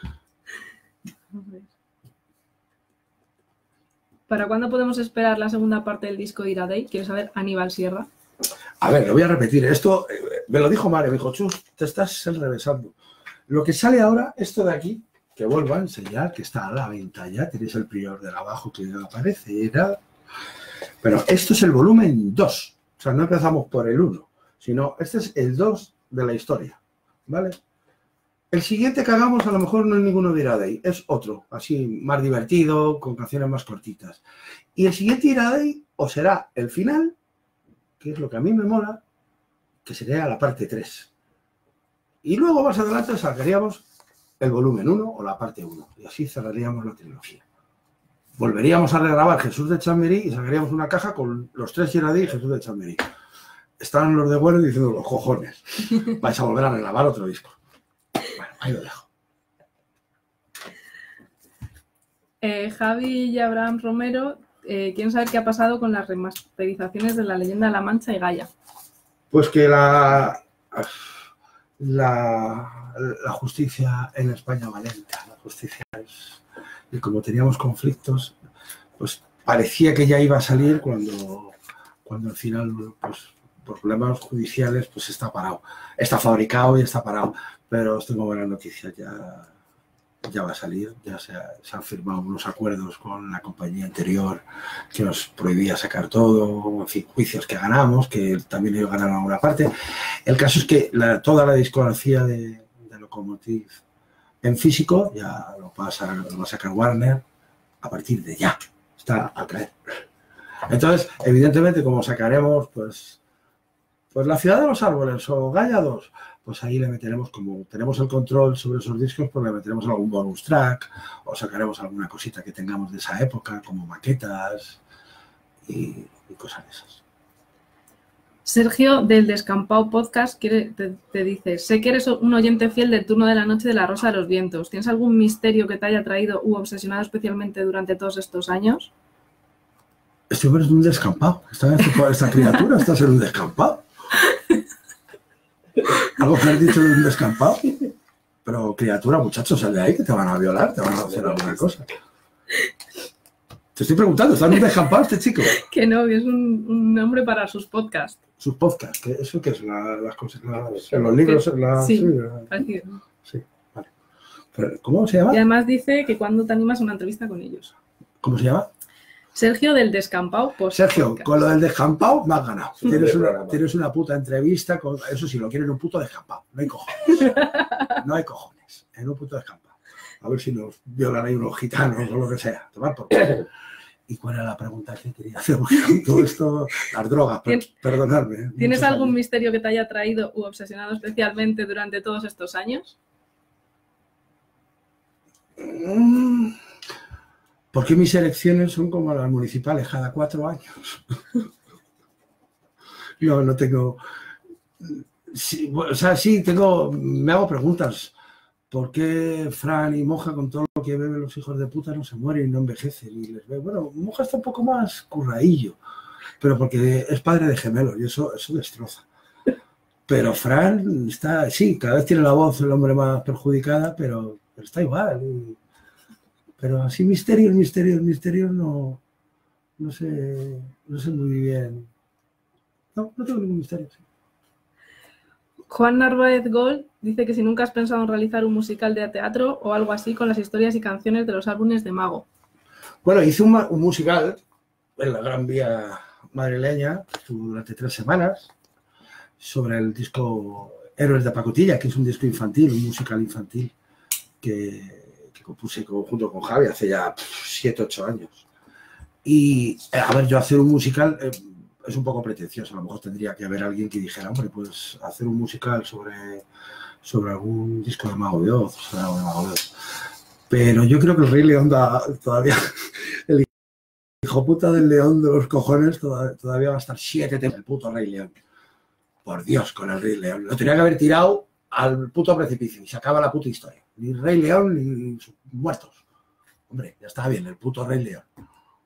¿Para cuándo podemos esperar la segunda parte del disco de Iradei? ¿Quieres saber Aníbal Sierra? A ver, lo voy a repetir. Esto eh, me lo dijo Mario, me dijo, Chus, te estás enrevesando. Lo que sale ahora, esto de aquí, que vuelvo a enseñar, que está a la venta ya, tenéis el prior del abajo que aparece, era... Pero esto es el volumen dos. O sea, no empezamos por el uno, sino este es el dos de la historia, ¿vale? El siguiente que hagamos a lo mejor no es ninguno de Iradei, es otro, así más divertido, con canciones más cortitas. Y el siguiente Iradei o será el final, que es lo que a mí me mola, que sería la parte tres. Y luego más adelante sacaríamos el volumen uno o la parte uno, y así cerraríamos la trilogía. Volveríamos a regrabar Jesús de Chamberí y sacaríamos una caja con los tres Iradei y Jesús de Chamberí. Estaban los de Güero diciendo, los cojones, vais a volver a regrabar otro disco. Bueno, ahí lo dejo. Eh, Javi y Abraham Romero eh, quieren saber qué ha pasado con las remasterizaciones de La Leyenda de la Mancha y Gaia. Pues que la, la, la justicia en España va lenta. La justicia es... Y como teníamos conflictos, pues parecía que ya iba a salir cuando, cuando al final, pues por problemas judiciales, pues está parado. Está fabricado y está parado. Pero os tengo buenas noticias, ya, ya va a salir. Ya se, ha, se han firmado unos acuerdos con la compañía anterior que nos prohibía sacar todo, en fin, juicios que ganamos, que también ellos ganaron alguna parte. El caso es que la, toda la discografía de, de Locomotive en físico ya lo va, a, lo va a sacar Warner a partir de ya. Está a caer. Entonces, evidentemente, como sacaremos, pues, pues La Ciudad de los Árboles o Gaia dos, pues ahí le meteremos, como tenemos el control sobre esos discos, pues le meteremos algún bonus track o sacaremos alguna cosita que tengamos de esa época, como maquetas y, y cosas de esas. Sergio, del Descampado Podcast, quiere, te, te dice, sé que eres un oyente fiel del Turno de la Noche de La Rosa de los Vientos. ¿Tienes algún misterio que te haya traído u obsesionado especialmente durante todos estos años? Este hombre es un descampado. Esta, esta criatura está en un descampado. Algo que has dicho de un descampado. Pero criatura, muchachos, sal de ahí que te van a violar, te van a hacer alguna cosa. Te estoy preguntando, ¿está en un descampado este chico? Que no, que es un, un nombre para sus podcasts. Sus podcasts, ¿qué, ¿eso qué es? La, las cosas, las, en los libros, la, sí, sí, la, parecido. Sí, vale. Pero, ¿cómo se llama? Y además dice que cuando te animas a una entrevista con ellos. ¿Cómo se llama? Sergio, del Descampado Podcast. Sergio, con lo del descampado me has ganado. Tienes una, tienes una puta entrevista, con, eso sí, lo quieren un puto descampado. No hay cojones. No hay cojones. En un puto descampado. A ver si nos violan ahí unos gitanos o lo que sea. Tomar por culo. ¿Y cuál era la pregunta que quería hacer? Porque todo esto, las drogas, per, perdonadme. ¿Tienes algún años. misterio que te haya traído u obsesionado especialmente durante todos estos años? Mm, ¿Por qué mis elecciones son como las municipales, cada cuatro años? No, no tengo... Sí, o sea, sí, tengo... Me hago preguntas. ¿Por qué Fran y Moja, con todo lo que beben los hijos de puta, no se mueren y no envejecen? Y les ve, bueno, Moja está un poco más curraillo, pero porque es padre de gemelos y eso, eso destroza. Pero Fran está, sí, cada vez tiene la voz el hombre más perjudicada, pero, pero está igual. Y, pero así misterios, misterios, misterios, no, no sé, no sé muy bien. No, no tengo ningún misterio. Sí. Juan Narváez Gol dice que si nunca has pensado en realizar un musical de teatro o algo así con las historias y canciones de los álbumes de Mago. Bueno, hice un, un musical en la Gran Vía madrileña, estuvo durante tres semanas, sobre el disco Héroes de Pacotilla, que es un disco infantil, un musical infantil, que, que compuse junto con Javi hace ya siete, ocho años. Y, a ver, yo hacer un musical... Eh, es un poco pretencioso, a lo mejor tendría que haber alguien que dijera, hombre, pues hacer un musical sobre, sobre algún disco de Mago de Oz, sobre algo de Mago de Oz. Pero yo creo que el Rey León da, todavía, el hijo puta del león de los cojones todavía, todavía va a estar siete temas el puto Rey León. Por Dios, con el Rey León. Lo tenía que haber tirado al puto precipicio y se acaba la puta historia. Ni Rey León ni sus muertos. Hombre, ya está bien, el puto Rey León.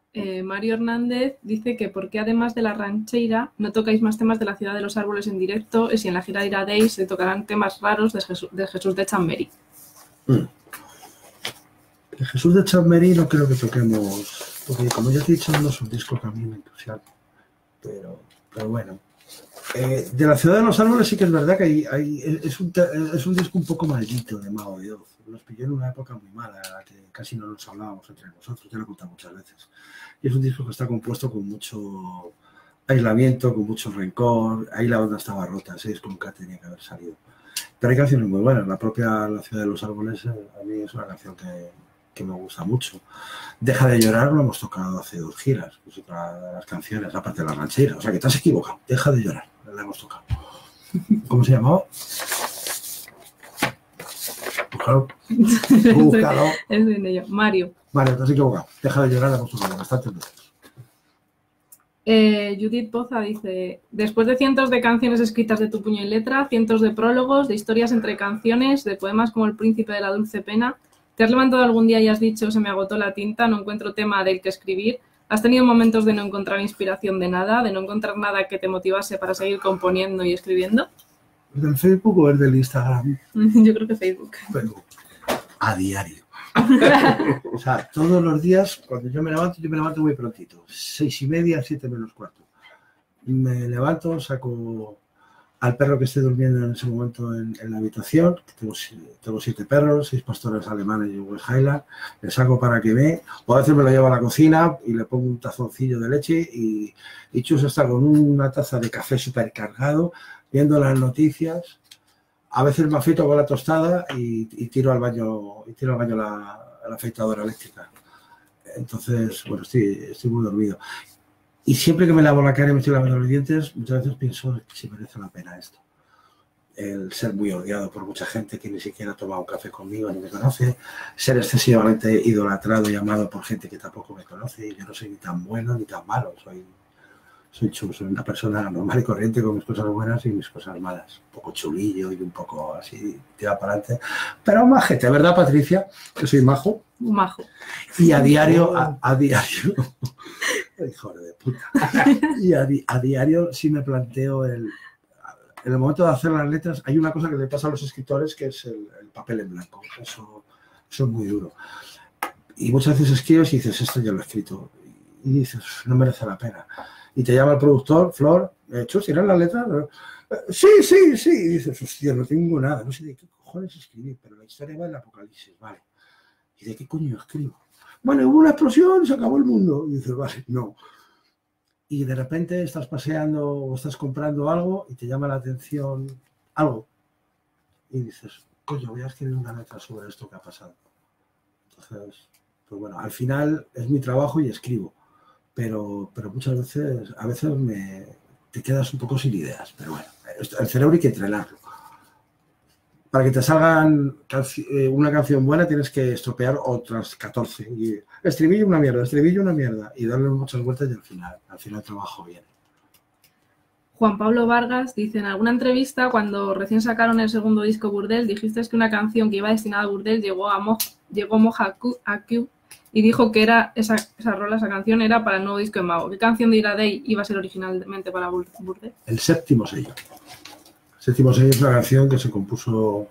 Eh, Mario Hernández dice que por qué además de la rancheira no tocáis más temas de la Ciudad de los Árboles en directo y si en la gira de Iradei se tocarán temas raros de Jesús de, Jesús de Chamberí. Mm. De Jesús de Chamberí no creo que toquemos, porque como ya te he dicho, no es un disco que a mí me entusiasma, pero, pero bueno. Eh, de la Ciudad de los Árboles sí que es verdad que hay, hay, es, un, es un disco un poco maldito de Mago de Oz. Nos pilló en una época muy mala, en la que casi no nos hablábamos entre nosotros, ya lo he contado muchas veces. Y es un disco que está compuesto con mucho aislamiento, con mucho rencor. Ahí la banda estaba rota, ese disco nunca tenía que haber salido. Pero hay canciones muy buenas. La propia La Ciudad de los Árboles a mí es una canción que, que me gusta mucho. Deja de llorar lo hemos tocado hace dos giras, es otra de las canciones, aparte de la ranchera. O sea que te has equivocado. Deja de llorar, la hemos tocado. ¿Cómo se llamaba? Búscalo. Búscalo. Es de yo. Mario. Vale, te has equivocado. Deja de llorar, la hemos tocado bastantes veces. Eh, Judith Poza dice, después de cientos de canciones escritas de tu puño y letra, cientos de prólogos, de historias entre canciones, de poemas como El Príncipe de la Dulce Pena, ¿te has levantado algún día y has dicho, se me agotó la tinta, no encuentro tema del que escribir? ¿Has tenido momentos de no encontrar inspiración de nada, de no encontrar nada que te motivase para seguir componiendo y escribiendo? ¿Es del Facebook o es del Instagram? Yo creo que Facebook. Facebook. A diario. O sea, todos los días, cuando yo me levanto, yo me levanto muy prontito. Seis y media, siete menos cuarto. Me levanto, saco al perro que esté durmiendo en ese momento en, en la habitación. Tengo, tengo siete perros, seis pastores alemanes y un West Highland. Le saco para que ve. O a veces me lo llevo a la cocina y le pongo un tazoncillo de leche y, y Chus está con una taza de café súper cargado, viendo las noticias. A veces me afeito con la tostada y, y tiro al baño, y tiro al baño la, la afeitadora eléctrica. Entonces, bueno, estoy, estoy muy dormido. Y siempre que me lavo la cara y me estoy lavando los dientes, muchas veces pienso si merece la pena esto. El ser muy odiado por mucha gente que ni siquiera ha tomado un café conmigo ni me conoce. Ser excesivamente idolatrado y amado por gente que tampoco me conoce. Y yo no soy ni tan bueno ni tan malo. Soy... Soy chulo, soy una persona normal y corriente con mis cosas buenas y mis cosas malas. Un poco chulillo y un poco así, tirado para adelante. Pero majete, ¿verdad, Patricia? Que soy majo. Majo. Y a diario, a, a diario, hijo de puta. Y a, di, a diario sí me planteo el... En el momento de hacer las letras, hay una cosa que le pasa a los escritores que es el, el papel en blanco. Eso, eso es muy duro. Y muchas veces escribes y dices, esto ya lo he escrito. Y dices, no merece la pena. Y te llama el productor, Flor, eh, Chus, ¿tienes la letra? Eh, sí, sí, sí. Y dices, hostia, no tengo nada, no sé de qué cojones escribir, pero la historia va en el apocalipsis, vale. ¿Y de qué coño escribo? Bueno, hubo una explosión, se acabó el mundo. Y dices, vale, no. Y de repente estás paseando o estás comprando algo y te llama la atención algo. Y dices, coño, voy a escribir una letra sobre esto que ha pasado. Entonces, pues bueno, al final es mi trabajo y escribo. Pero, pero muchas veces, a veces me, te quedas un poco sin ideas. Pero bueno, el cerebro hay que entrenarlo. Para que te salgan una canción buena tienes que estropear otras catorce. Y estribillo una mierda, estribillo una mierda. Y darle muchas vueltas y al final, al final el trabajo viene. Juan Pablo Vargas dice, en alguna entrevista, cuando recién sacaron el segundo disco Burdel, dijiste que una canción que iba destinada a Burdel llegó a Mo, llegó Moja a Q y dijo que era esa, esa rola, esa canción era para el nuevo disco de Mago. ¿Qué canción de Iradei iba a ser originalmente para Burdel? El séptimo sello. El séptimo sello es una canción que se compuso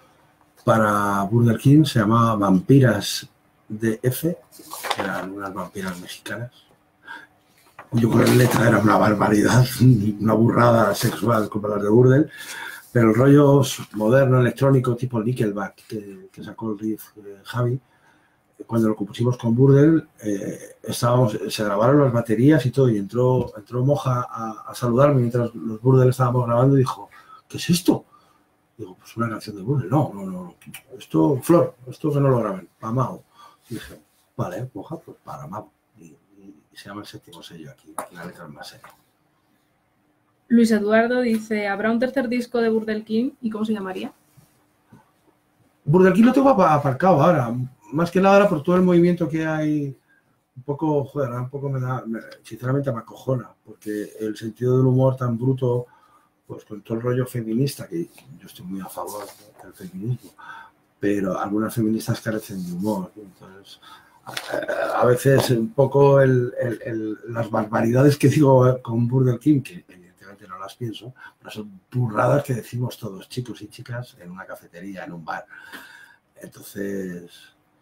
para Burger King, se llamaba Vampiras de F, eran unas vampiras mexicanas. Yo con la letra era una barbaridad, una burrada sexual como las de Burdel, pero el rollo moderno, electrónico, tipo Nickelback, que, que sacó el riff eh, Javi, cuando lo compusimos con Burdel, eh, estábamos, se grabaron las baterías y todo, y entró, entró Moja a, a saludarme mientras los Burdel estábamos grabando y dijo, ¿qué es esto? Digo, pues una canción de Burdel. No, no, no, esto, Flor, esto que no lo graben, para Mago. Y dije, vale, Moja, pues para Mago. Y, y, y se llama el séptimo sello aquí, aquí la letra es más seria. Luis Eduardo dice, ¿habrá un tercer disco de Burger King? ¿Y cómo se llamaría? Burger King lo tengo aparcado ahora. Más que nada ahora por todo el movimiento que hay, un poco, joder, un poco me da, me, sinceramente me acojona, porque el sentido del humor tan bruto, pues con todo el rollo feminista, que yo estoy muy a favor del feminismo, pero algunas feministas carecen de humor, entonces a veces un poco el, el, el, las barbaridades que digo con Burger King, que evidentemente no las pienso, pero son burradas que decimos todos, chicos y chicas, en una cafetería, en un bar. Entonces,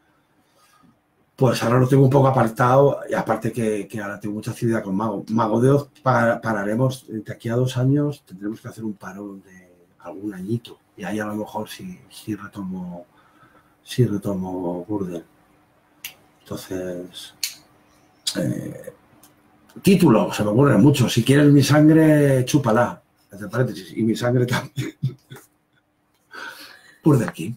pues ahora lo tengo un poco apartado, y aparte que, que ahora tengo mucha actividad con Mago. Mago de Oz par, pararemos, de aquí a dos años tendremos que hacer un parón de algún añito, y ahí a lo mejor sí, sí retomo, sí retomo Burger. Entonces, eh, título, se me ocurre mucho. Si quieres mi sangre, chúpala. Entre paréntesis, y mi sangre también. Burger King.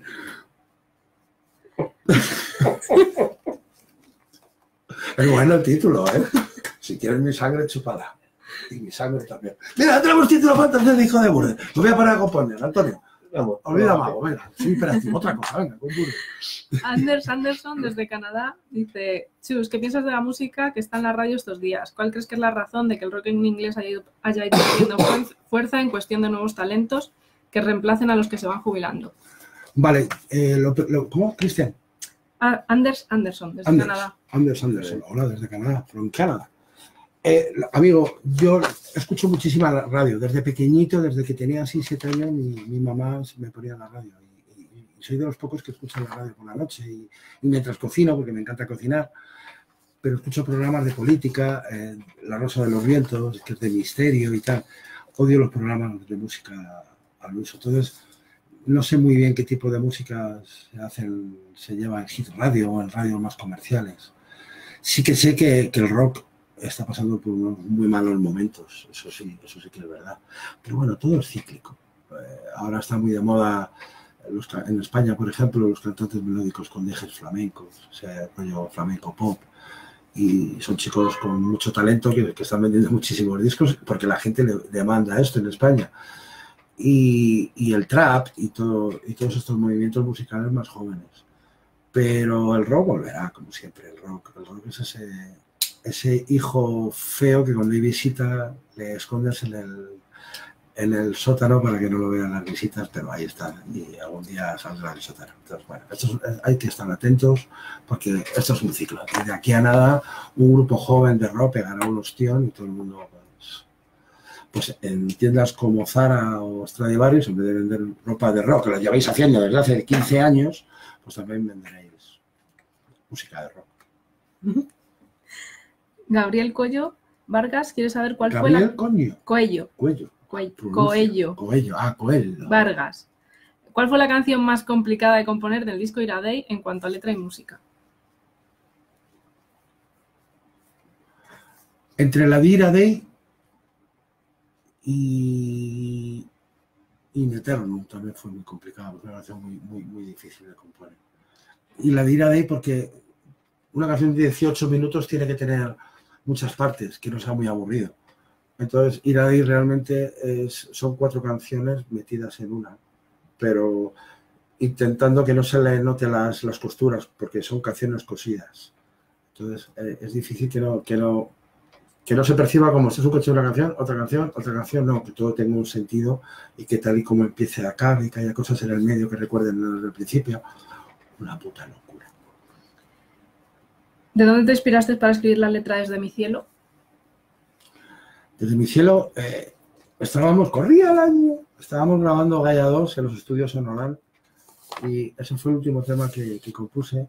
Es bueno el título, ¿eh? Si quieres mi sangre, chúpala. Y mi sangre también. Mira, tenemos título fantasía de hijo de Burger. Me voy a parar a componer, Antonio. Vamos, olvida Mago, venga, soy imperativo. Otra cosa, venga, con Burger. Anders Anderson, desde Canadá, dice: Chus, ¿qué piensas de la música que está en la radio estos días? ¿Cuál crees que es la razón de que el rock en inglés haya ido, haya ido perdiendo fuerza en cuestión de nuevos talentos que reemplacen a los que se van jubilando? Vale, eh, lo, lo, ¿cómo? Cristian. Ah, Anders Anderson, desde Anders, Canadá. Anders Anderson, hola, desde Canadá, from Canadá. Eh, amigo, yo escucho muchísima radio, desde pequeñito, desde que tenía así siete años, mi, mi mamá me ponía la radio y, y, y soy de los pocos que escuchan la radio por la noche y, y mientras cocino, porque me encanta cocinar, pero escucho programas de política, eh, La Rosa de los Vientos, que es de misterio y tal. Odio los programas de música al uso. Entonces, no sé muy bien qué tipo de música se hacen, se lleva en hit radio o en radios más comerciales. Sí que sé que, que el rock está pasando por unos muy malos momentos, eso sí, eso sí que es verdad. Pero bueno, todo es cíclico. Eh, ahora está muy de moda, los, en España, por ejemplo, los cantantes melódicos con dejes flamencos, o sea, rollo flamenco pop. Y son chicos con mucho talento que, que están vendiendo muchísimos discos porque la gente le demanda esto en España. Y, y el trap y, todo, y todos estos movimientos musicales más jóvenes. Pero el rock volverá, como siempre. El rock, el rock es ese, ese hijo feo que cuando hay visita le escondes en el, en el sótano para que no lo vean las visitas, pero ahí está. Y algún día saldrá del sótano. Entonces, bueno, esto es, hay que estar atentos porque esto es un ciclo. Y de aquí a nada, un grupo joven de rock pegará un ostión y todo el mundo... Pues en tiendas como Zara o Stradivarius, en vez de vender ropa de rock, que lo lleváis haciendo desde hace quince años, pues también venderéis música de rock. Gabriel Coello Vargas quiere saber cuál Gabriel, fue la... coño. Coello. Coello. Coello. Coello. Coello. Coello. Ah, Coelho. Vargas. ¿Cuál fue la canción más complicada de componer del disco Iradei en cuanto a letra y música? Entre la de Iradei y In Eternum también fue muy complicado, fue una canción muy, muy, muy difícil de componer. Y la de Iradei porque una canción de dieciocho minutos tiene que tener muchas partes, que no sea muy aburrido. Entonces Iradei realmente es, son cuatro canciones metidas en una, pero intentando que no se le note las, las costuras, porque son canciones cosidas. Entonces eh, es difícil que no... Que no que no se perciba como si es un coche de una canción, otra canción, otra canción, no, que todo tenga un sentido y que tal y como empiece acabe y que haya cosas en el medio que recuerden desde el principio. Una puta locura. ¿De dónde te inspiraste para escribir la letra Desde mi cielo? Desde mi cielo, eh, estábamos, corría el año, estábamos grabando Gaia dos en los estudios Sonoran y ese fue el último tema que, que compuse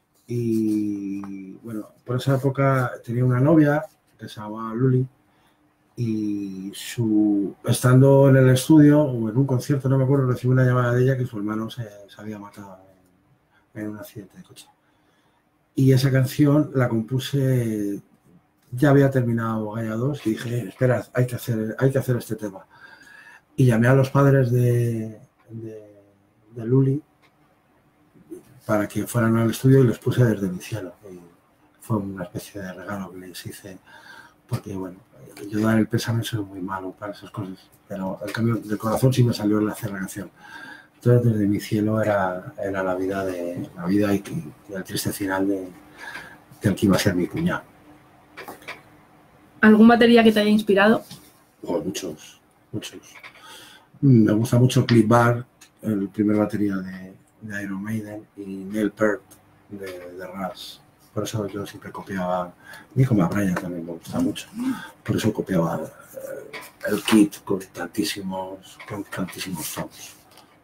y bueno, por esa época tenía una novia que se llamaba Luli y su, estando en el estudio o en un concierto, no me acuerdo, recibí una llamada de ella que su hermano se, se había matado en, en un accidente de coche. Y esa canción la compuse, ya había terminado Gaia dos y dije, espera, hay que hacer, hay que hacer este tema. Y llamé a los padres de, de, de Luli para que fueran al estudio y los puse Desde mi cielo. Y fue una especie de regalo que les hice. Porque, bueno, yo dar el pésame soy muy malo para esas cosas, pero el cambio del corazón sí me salió en hacer la canción. Entonces, Desde mi cielo era, era la vida de la vida y, y el triste final de, del que iba a ser mi cuñado. ¿Algún batería que te haya inspirado? Oh, muchos, muchos. Me gusta mucho Cliff Bar, el primer batería de, de Iron Maiden, y Neil Peart de, de Rush. Por eso yo siempre copiaba, a mí como a Brian también me gusta mucho, por eso copiaba eh, el kit con tantísimos, con tantísimos sons.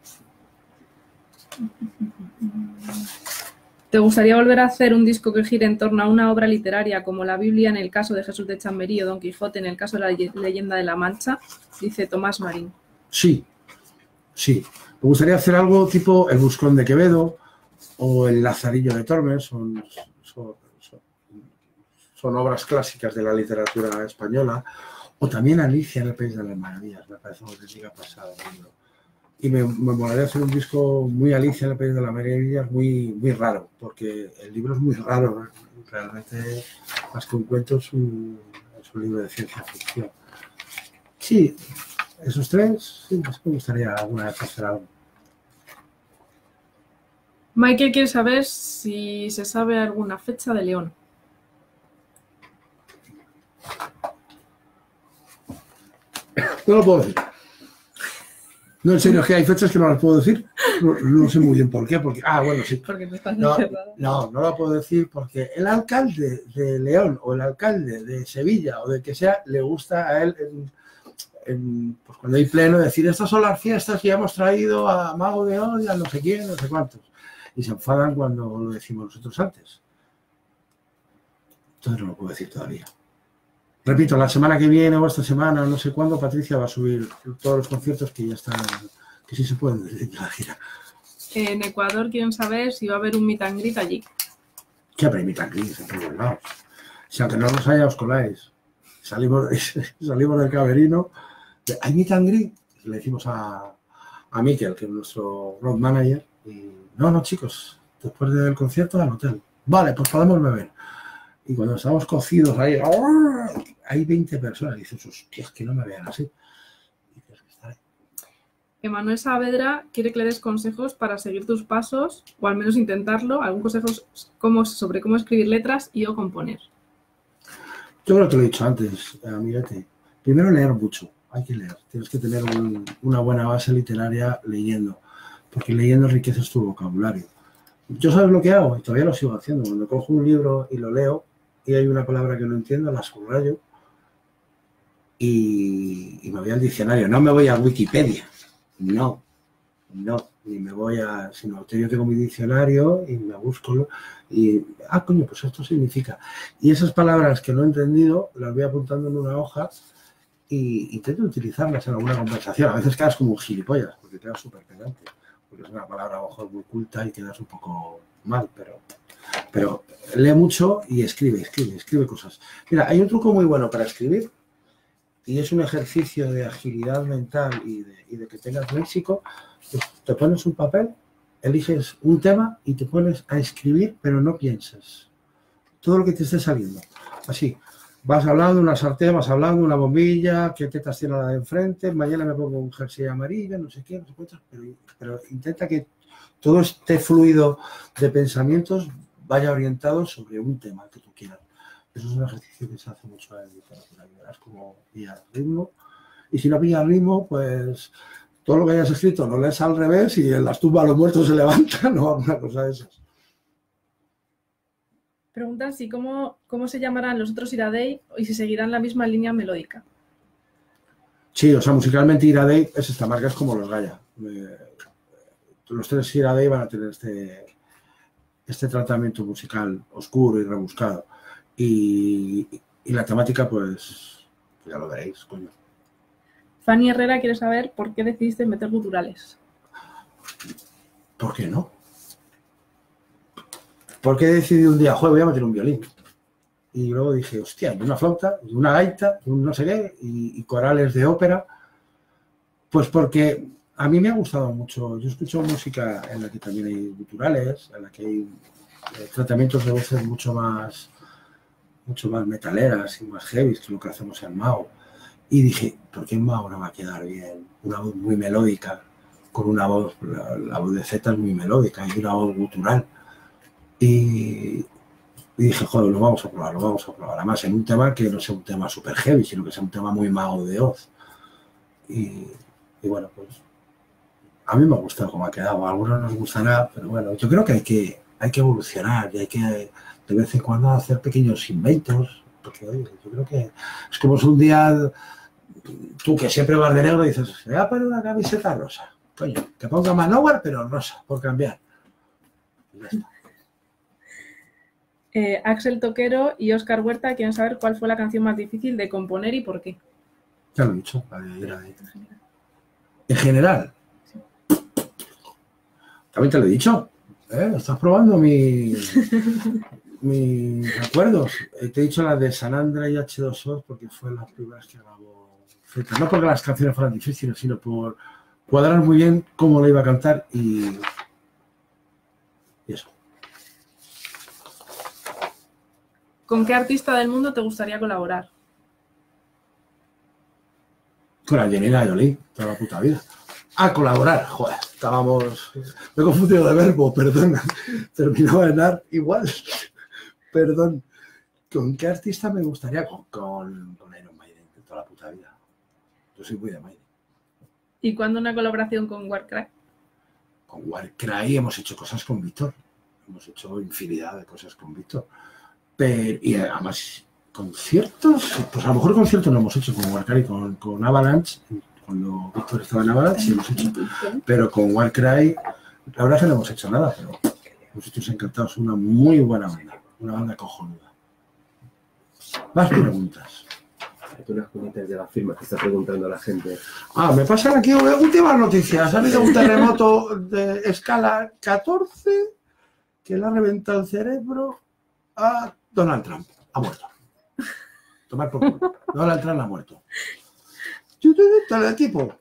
¿Te gustaría volver a hacer un disco que gire en torno a una obra literaria como la Biblia en el caso de Jesús de Chamberí o Don Quijote en el caso de la Leyenda de la Mancha? Dice Tomás Marín. Sí, sí. Me gustaría hacer algo tipo El Buscón de Quevedo o El Lazarillo de Tormes. Son, son, son, son obras clásicas de la literatura española. O también Alicia en el País de las Maravillas. Me parece una auténtica pasada. Y me, me molaría hacer un disco muy Alicia en el País de las Maravillas, muy, muy raro, porque el libro es muy raro. Realmente, más que un cuento, es un, es un libro de ciencia ficción. Sí, esos tres, sí, me gustaría alguna vez hacer algo. Michael quiere saber si se sabe alguna fecha de León. No lo puedo decir. No, en serio, es que hay fechas que no las puedo decir. No, no sé muy bien por qué. Porque, ah, bueno, sí. Porque no estás No, encerrado. no, no lo puedo decir porque el alcalde de León o el alcalde de Sevilla o de que sea, le gusta a él, en, en, pues cuando hay pleno, decir estas son las fiestas que ya hemos traído a Mago de Oz y a no sé quién, no sé cuántos. Y se enfadan cuando lo decimos nosotros antes. Entonces no lo puedo decir todavía. Repito, la semana que viene o esta semana, no sé cuándo, Patricia va a subir todos los conciertos que ya están, que sí se pueden decir la gira. En Ecuador quieren saber si va a haber un meet and greet allí. ¿Qué habrá meet and greet en todos lados? Si aunque no los haya, os coláis. Salimos, salimos del camerino. ¿Hay meet and greet? Le decimos a, a Miquel, que es nuestro road manager. Y, no, no, chicos, después del concierto al hotel. Vale, pues podemos beber. Y cuando estamos cocidos ahí, ¡oh! Hay veinte personas. Y dices, hostia, es que no me vean así. Y dices, está ahí. Emanuel Saavedra quiere que le des consejos para seguir tus pasos, o al menos intentarlo, algún consejo como, sobre cómo escribir letras y o componer. Yo creo que te lo he dicho antes, amiguete. Primero leer mucho, hay que leer. Tienes que tener un, una buena base literaria leyendo, porque leyendo enriqueces tu vocabulario. Yo sabes lo que hago, y todavía lo sigo haciendo. Cuando cojo un libro y lo leo, y hay una palabra que no entiendo, la subrayo y, y me voy al diccionario. No me voy a Wikipedia, no, no, ni me voy a... Sino que yo tengo mi diccionario y me busco y... Ah, coño, pues esto significa... Y esas palabras que no he entendido las voy apuntando en una hoja y intento utilizarlas en alguna conversación. A veces quedas como un gilipollas, porque quedas súper pedante, porque es una palabra a lo mejor muy culta y quedas un poco mal, pero... Pero lee mucho y escribe, escribe, escribe cosas. Mira, hay un truco muy bueno para escribir y es un ejercicio de agilidad mental y de, y de que tengas léxico. Pues te pones un papel, eliges un tema y te pones a escribir, pero no piensas. Todo lo que te esté saliendo. Así, vas hablando de una sartén, vas hablando de una bombilla, qué tetas tiene la de enfrente, mañana me pongo un jersey amarillo, no sé qué, no sé cuántos, pero, pero intenta que todo este fluido de pensamientos vaya orientado sobre un tema que tú quieras. Eso es un ejercicio que se hace mucho en literatura. Y verás cómo pillas ritmo. Y si no pillas ritmo, pues todo lo que hayas escrito lo lees al revés y en las tumbas los muertos se levantan o alguna cosa de esas. Preguntan si cómo, cómo se llamarán los otros Iradei y si seguirán la misma línea melódica. Sí, o sea, musicalmente Iradei es esta marca, es como los Gaia. Eh, los tres Iradei van a tener este... este tratamiento musical oscuro y rebuscado. Y, y la temática, pues, ya lo veréis, coño. Fanny Herrera quiere saber por qué decidiste meter guturales. ¿Por qué no? Porque he decidido un día, joder, voy a meter un violín. Y luego dije, hostia, y una flauta, y una gaita, y un no sé qué, y, y corales de ópera. Pues porque a mí me ha gustado mucho. Yo escucho música en la que también hay guturales, en la que hay eh, tratamientos de voces mucho más, mucho más metaleras y más heavy que lo que hacemos en Mao. Y dije, ¿por qué en Mao no va a quedar bien? Una voz muy melódica, con una voz, la, la voz de Z es muy melódica y una voz gutural. Y, y dije, joder, lo vamos a probar, lo vamos a probar. Además, en un tema que no sea un tema súper heavy, sino que sea un tema muy Mago de Oz. Y, y bueno, pues a mí me ha gustado cómo ha quedado. A algunos nos gustará, pero bueno, yo creo que hay que, hay que evolucionar y hay que de vez en cuando hacer pequeños inventos, porque oye, yo creo que es como si un día tú que siempre vas de negro dices, me voy a poner una camiseta rosa, coño, que ponga Manowar pero rosa, por cambiar. Y ya está. Eh, Axel Toquero y Óscar Huerta quieren saber cuál fue la canción más difícil de componer y por qué. Ya lo he dicho, la de ir ahí. En general. También te lo he dicho. ¿Eh? Estás probando mi, mis recuerdos. Te he dicho la de San Andra y hache dos o porque fue las primeras que grabó Feta. No porque las canciones fueran difíciles, sino por cuadrar muy bien cómo lo iba a cantar y, y eso. ¿Con qué artista del mundo te gustaría colaborar? Con Angelina Jolie, toda la puta vida. A colaborar, joder, estábamos... Me he confundido de verbo, perdona. Terminaba en ar igual. Perdón. ¿Con qué artista me gustaría? Con, con, con Iron Maiden, de toda la puta vida. Yo soy muy de Maiden. ¿Y cuándo una colaboración con Warcry? Con Warcry hemos hecho cosas con Víctor. Hemos hecho infinidad de cosas con Víctor. Pero, y además, conciertos, pues a lo mejor conciertos no hemos hecho con Warcry, con, con Avalanche, cuando Víctor estaba en Avalanche, sí hemos hecho, pero con Warcry, la verdad es que no hemos hecho nada, pero hemos hecho encantados, una muy buena banda, una banda cojonuda. Más preguntas. Hay unas cositas de la firma que está preguntando la gente. Ah, me pasan aquí últimas noticias. Ha habido un terremoto de escala catorce que le ha reventado el cerebro a Donald Trump. Ha muerto. Tomar por culo. Donald Trump ha muerto. Teletipo.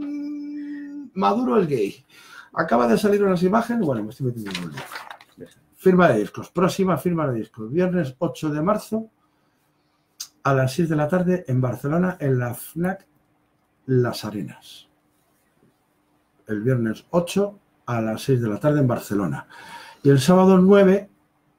Maduro el gay. Acaba de salir unas imágenes. Bueno, me estoy metiendo en un lío. Firma de discos. Próxima firma de discos. Viernes ocho de marzo a las seis de la tarde en Barcelona en la FNAC Las Arenas. El viernes ocho a las seis de la tarde en Barcelona. Y el sábado nueve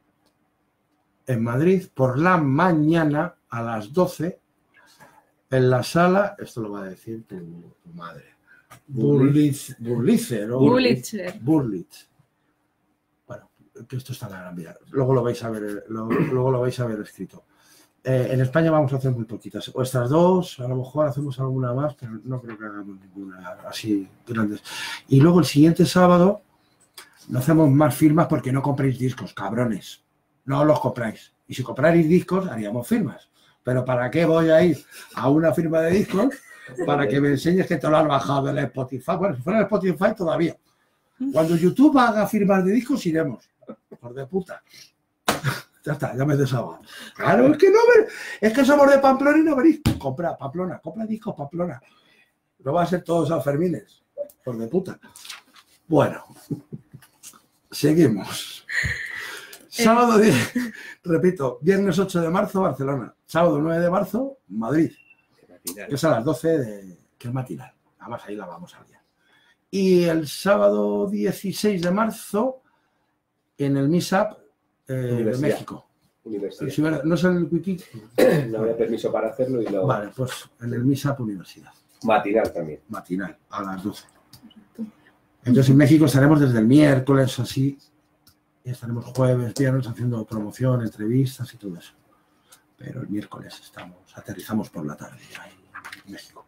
en Madrid por la mañana a las doce en la sala, esto lo va a decir tu, tu madre, Burlitz, Burlitzer o Burlitzer. Burlitz. Bueno, que esto está en la Gran Vía. Luego lo vais a ver, lo, luego lo vais a ver escrito. Eh, en España vamos a hacer muy poquitas. O estas dos, a lo mejor hacemos alguna más, pero no creo que hagamos ninguna así grandes. Y luego el siguiente sábado no hacemos más firmas porque no compréis discos, cabrones. No los compráis. Y si compráis discos, haríamos firmas. Pero ¿para qué voy a ir a una firma de discos? Para que me enseñes que te lo has bajado del Spotify. Bueno, si fuera el Spotify todavía. Cuando YouTube haga firmas de discos, iremos. Por de puta. Ya está, ya me he desahogado. Claro, es que no me... Es que somos de Pamplona y no venís. Compra, Pamplona, compra discos, Pamplona. No va a ser todos Sanfermines. Por de puta. Bueno. Seguimos. Sábado diez, repito, viernes ocho de marzo, Barcelona. Sábado nueve de marzo, Madrid. Que es a las doce, de, que es matinal. Además, ahí la vamos a liar. Y el sábado dieciséis de marzo, en el MISAP eh, de México. Universidad. No es el Wiki. No había permiso para hacerlo y lo... Vale, pues en el MISAP Universidad. Matinal también. Matinal, a las doce. Entonces en México estaremos desde el miércoles así. Y estaremos jueves, viernes haciendo promoción, entrevistas y todo eso. Pero el miércoles estamos, aterrizamos por la tarde ahí en México.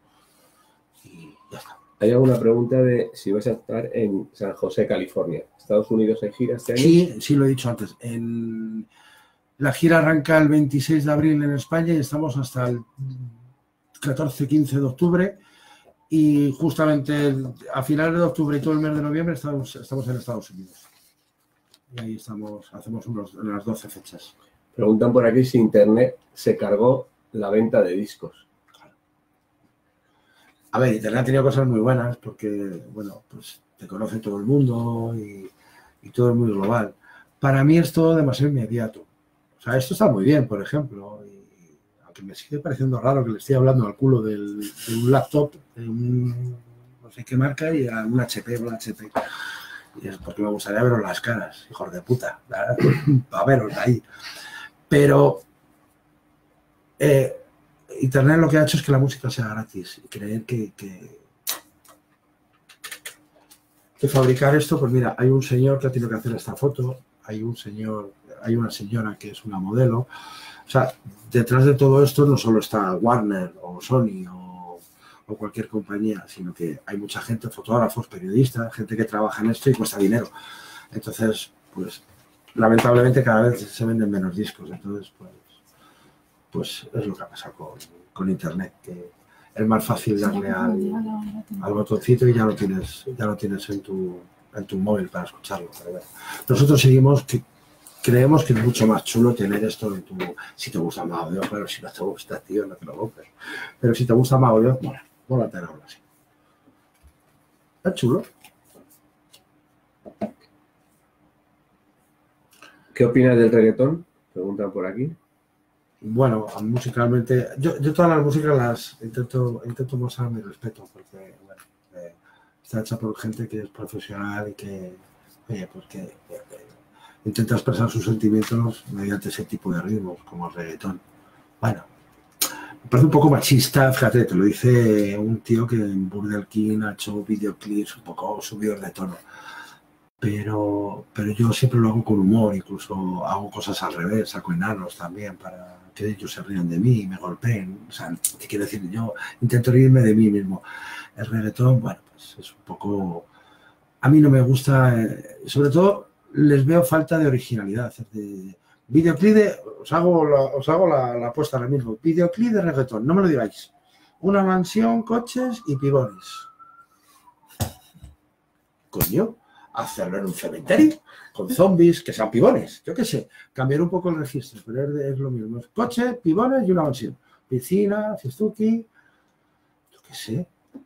Y ya está. Hay alguna pregunta de si vais a estar en San José, California. ¿Estados Unidos hay gira este año? Sí, sí lo he dicho antes. En... La gira arranca el veintiséis de abril en España y estamos hasta el catorce quince de octubre. Y justamente a finales de octubre y todo el mes de noviembre estamos, estamos en Estados Unidos. Y ahí estamos, hacemos unos, unas doce fechas. Preguntan por aquí si Internet se cargó la venta de discos. A ver, Internet ha tenido cosas muy buenas porque, bueno, pues te conoce todo el mundo y, y todo es muy global. Para mí es todo demasiado inmediato. O sea, esto está muy bien, por ejemplo, y aunque me sigue pareciendo raro que le esté hablando al culo del, de un laptop, de un no sé qué marca y a un H P o un H P. Y es porque me gustaría veros las caras, hijos de puta, para veros ahí. Pero eh, Internet lo que ha hecho es que la música sea gratis y creer que, que, que fabricar esto, pues mira, hay un señor que ha tenido que hacer esta foto, hay un señor, hay una señora que es una modelo. O sea, detrás de todo esto no solo está Warner o Sony o, o cualquier compañía, sino que hay mucha gente, fotógrafos, periodistas, gente que trabaja en esto y cuesta dinero. Entonces, pues, lamentablemente cada vez se venden menos discos. Entonces, pues, pues es lo que ha pasado con, con Internet, que es más fácil darle al, al botoncito y ya lo tienes, ya lo tienes en tu, en tu móvil para escucharlo. Pero bueno, nosotros seguimos que creemos que es mucho más chulo tener esto en tu... Si te gusta más audio, pero si no te gusta, tío, no te lo compres. Pero si te gusta más audio, mola, mola tenerlo así. Es chulo. ¿Qué opinas del reggaetón? Preguntan por aquí. Bueno, musicalmente, yo, yo todas las músicas las intento, intento mostrar mi respeto, porque bueno, eh, está hecha por gente que es profesional y que, oye, pues que eh, intenta expresar sus sentimientos mediante ese tipo de ritmos, como el reggaetón. Bueno, me parece un poco machista, fíjate, te lo dice un tío que en Burger King ha hecho videoclips un poco subidos de tono. Pero, pero yo siempre lo hago con humor, incluso hago cosas al revés, saco enanos también para que ellos se rían de mí y me golpeen. O sea, ¿qué quiero decir? Yo intento reírme de mí mismo. El reggaetón, bueno, pues es un poco... A mí no me gusta, eh, sobre todo les veo falta de originalidad. De, videoclip de... Os hago, la, os hago la, la apuesta ahora mismo. Videoclip de reggaetón, no me lo digáis. Una mansión, coches y pibones. Coño. Hacerlo en un cementerio, con zombies, que sean pibones, yo qué sé, cambiar un poco el registro, pero es, de, es lo mismo, es coche, pibones y una mansión, piscina, fiestuki, yo qué sé.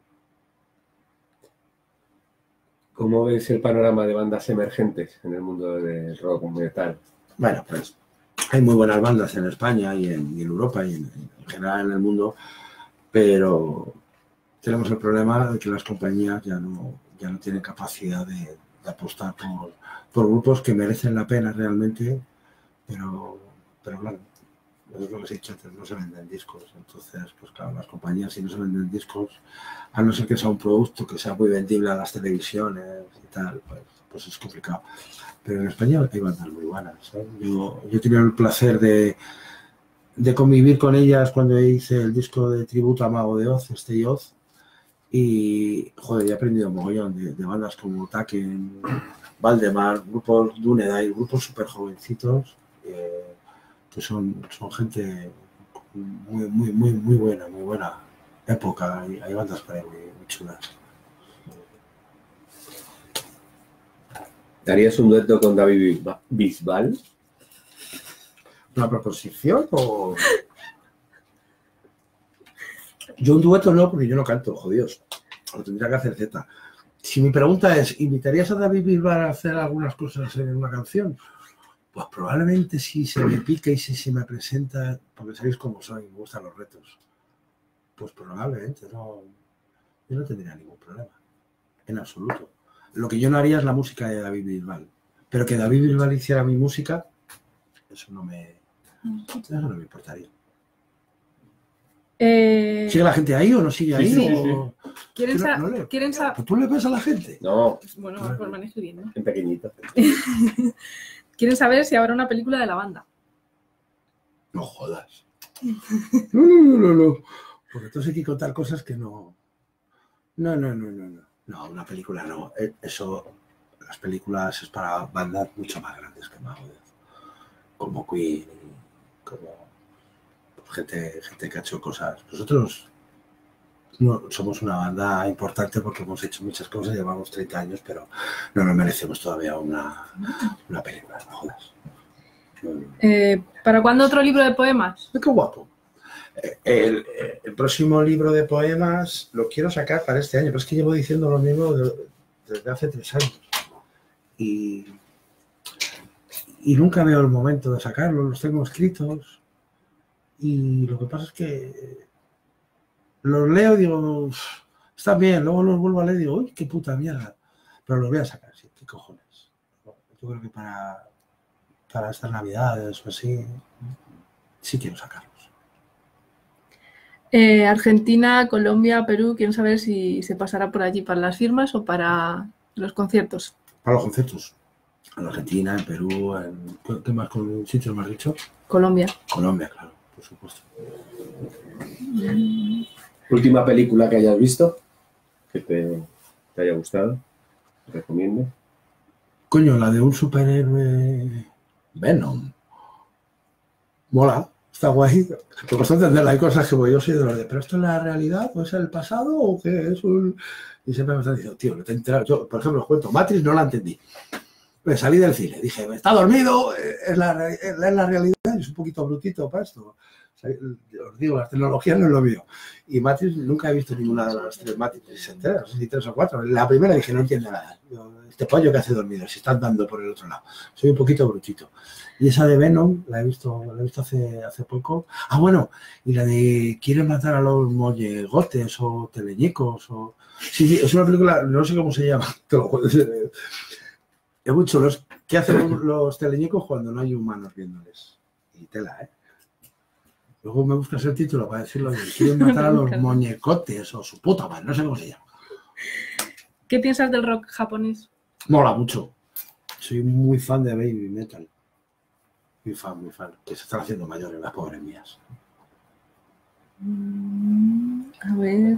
¿Cómo ves el panorama de bandas emergentes en el mundo del rock metal? Bueno, pues hay muy buenas bandas en España y en, y en Europa y en, en general en el mundo, pero tenemos el problema de que las compañías ya no, ya no tienen capacidad de, de apostar por, por grupos que merecen la pena realmente, pero, pero claro, es lo que os he dicho antes, no se venden discos. Entonces, pues claro, las compañías, si no se venden discos, a no ser que sea un producto que sea muy vendible a las televisiones y tal, pues, pues es complicado. Pero en España hay bandas muy buenas, ¿sabes? Yo, yo he tenido el placer de, de convivir con ellas cuando hice el disco de tributo a Mago de Oz, Stay Oz, y, joder, he aprendido un mogollón de, de bandas como Taken, Valdemar, grupos Dunedai, grupos súper jovencitos, eh, que son, son gente muy, muy, muy, muy buena, muy buena época, y hay bandas por ahí muy, muy chulas. ¿Darías un dueto con David Bisbal? ¿Una proposición o...? Yo un dueto no, porque yo no canto, jodidos. Lo tendría que hacer Z. Si mi pregunta es, ¿invitarías a David Bisbal a hacer algunas cosas en una canción? Pues probablemente si se me pica y si se me presenta, porque sabéis cómo soy, me gustan los retos. Pues probablemente, no, yo no tendría ningún problema, en absoluto. Lo que yo no haría es la música de David Bisbal. Pero que David Bisbal hiciera mi música, eso no me, eso no me importaría. Eh, ¿Sigue la gente ahí o no sigue ahí? Sí, sí, o... ¿Quieren no, sa- no leo. ¿quieren sa- ¿Pues tú le ves a la gente? No, Bueno, Claro. pues van escribiendo. en pequeñito. ¿Quieren saber si habrá una película de la banda? No jodas. No, no, no, no, no. Porque entonces hay que contar cosas que no... No, no, no, no, no. No, una película no. Eh, Eso, las películas es para bandas mucho más grandes que Mago de Oz. Como Queen, como gente, gente que ha hecho cosas. Nosotros no, somos una banda importante porque hemos hecho muchas cosas, llevamos treinta años, pero no nos merecemos todavía una, una película, no jodas. No, no, no. Eh, ¿Para cuándo otro libro de poemas? ¡Qué guapo! Eh, El, el próximo libro de poemas lo quiero sacar para este año, pero es que llevo diciendo lo mismo de- desde hace tres años. Y, y nunca veo el momento de sacarlos, los tengo escritos. Y lo que pasa es que los leo y digo, "Uf, está bien", luego los vuelvo a leer y digo, uy, qué puta mierda. Pero los voy a sacar, sí, qué cojones. Yo creo que para, para estas navidades o así, sí quiero sacarlos. Eh, Argentina, Colombia, Perú, quieren saber si se pasará por allí para las firmas o para los conciertos. Para los conciertos. En Argentina, en Perú, en... ¿Qué más con sitios me has dicho? Colombia. Colombia, claro, por supuesto. Última película que hayas visto, que te, te haya gustado, te recomiendo. Coño, la de un superhéroe Venom. Mola, está guay. Me costó entenderla, hay cosas que yo soy de los de, ¿pero esto es la realidad o es el pasado o qué es un...? Y siempre me están diciendo, tío, no te he enterado. Yo, por ejemplo, os cuento, Matrix no la entendí. Me salí del cine, dije, está dormido, es la, es la realidad, es un poquito brutito para esto. O sea, os digo, las tecnologías no es lo mío. Y Matrix, nunca he visto ninguna de las tres Matrix enteras, no sé si tres o cuatro. La primera dije, no entiendo nada. Este pollo que hace dormido, se están dando por el otro lado. Soy un poquito brutito. Y esa de Venom, la he visto, la he visto hace, hace poco. Ah, bueno, y la de quieren matar a los mollegotes o teleñecos. O... Sí, sí, es una película, no sé cómo se llama, te lo puedo decir. Es muy chulo. ¿Qué hacen los teleñecos cuando no hay humanos viéndoles? Y tela, ¿eh? Luego me buscas el título para decirlo. Quieren matar a los muñecotes o su puta madre, no sé cómo se llama. ¿Qué piensas del rock japonés? Mola mucho. Soy muy fan de Baby Metal. Muy fan, muy fan. Que se están haciendo mayores las pobres mías. Mm, a ver...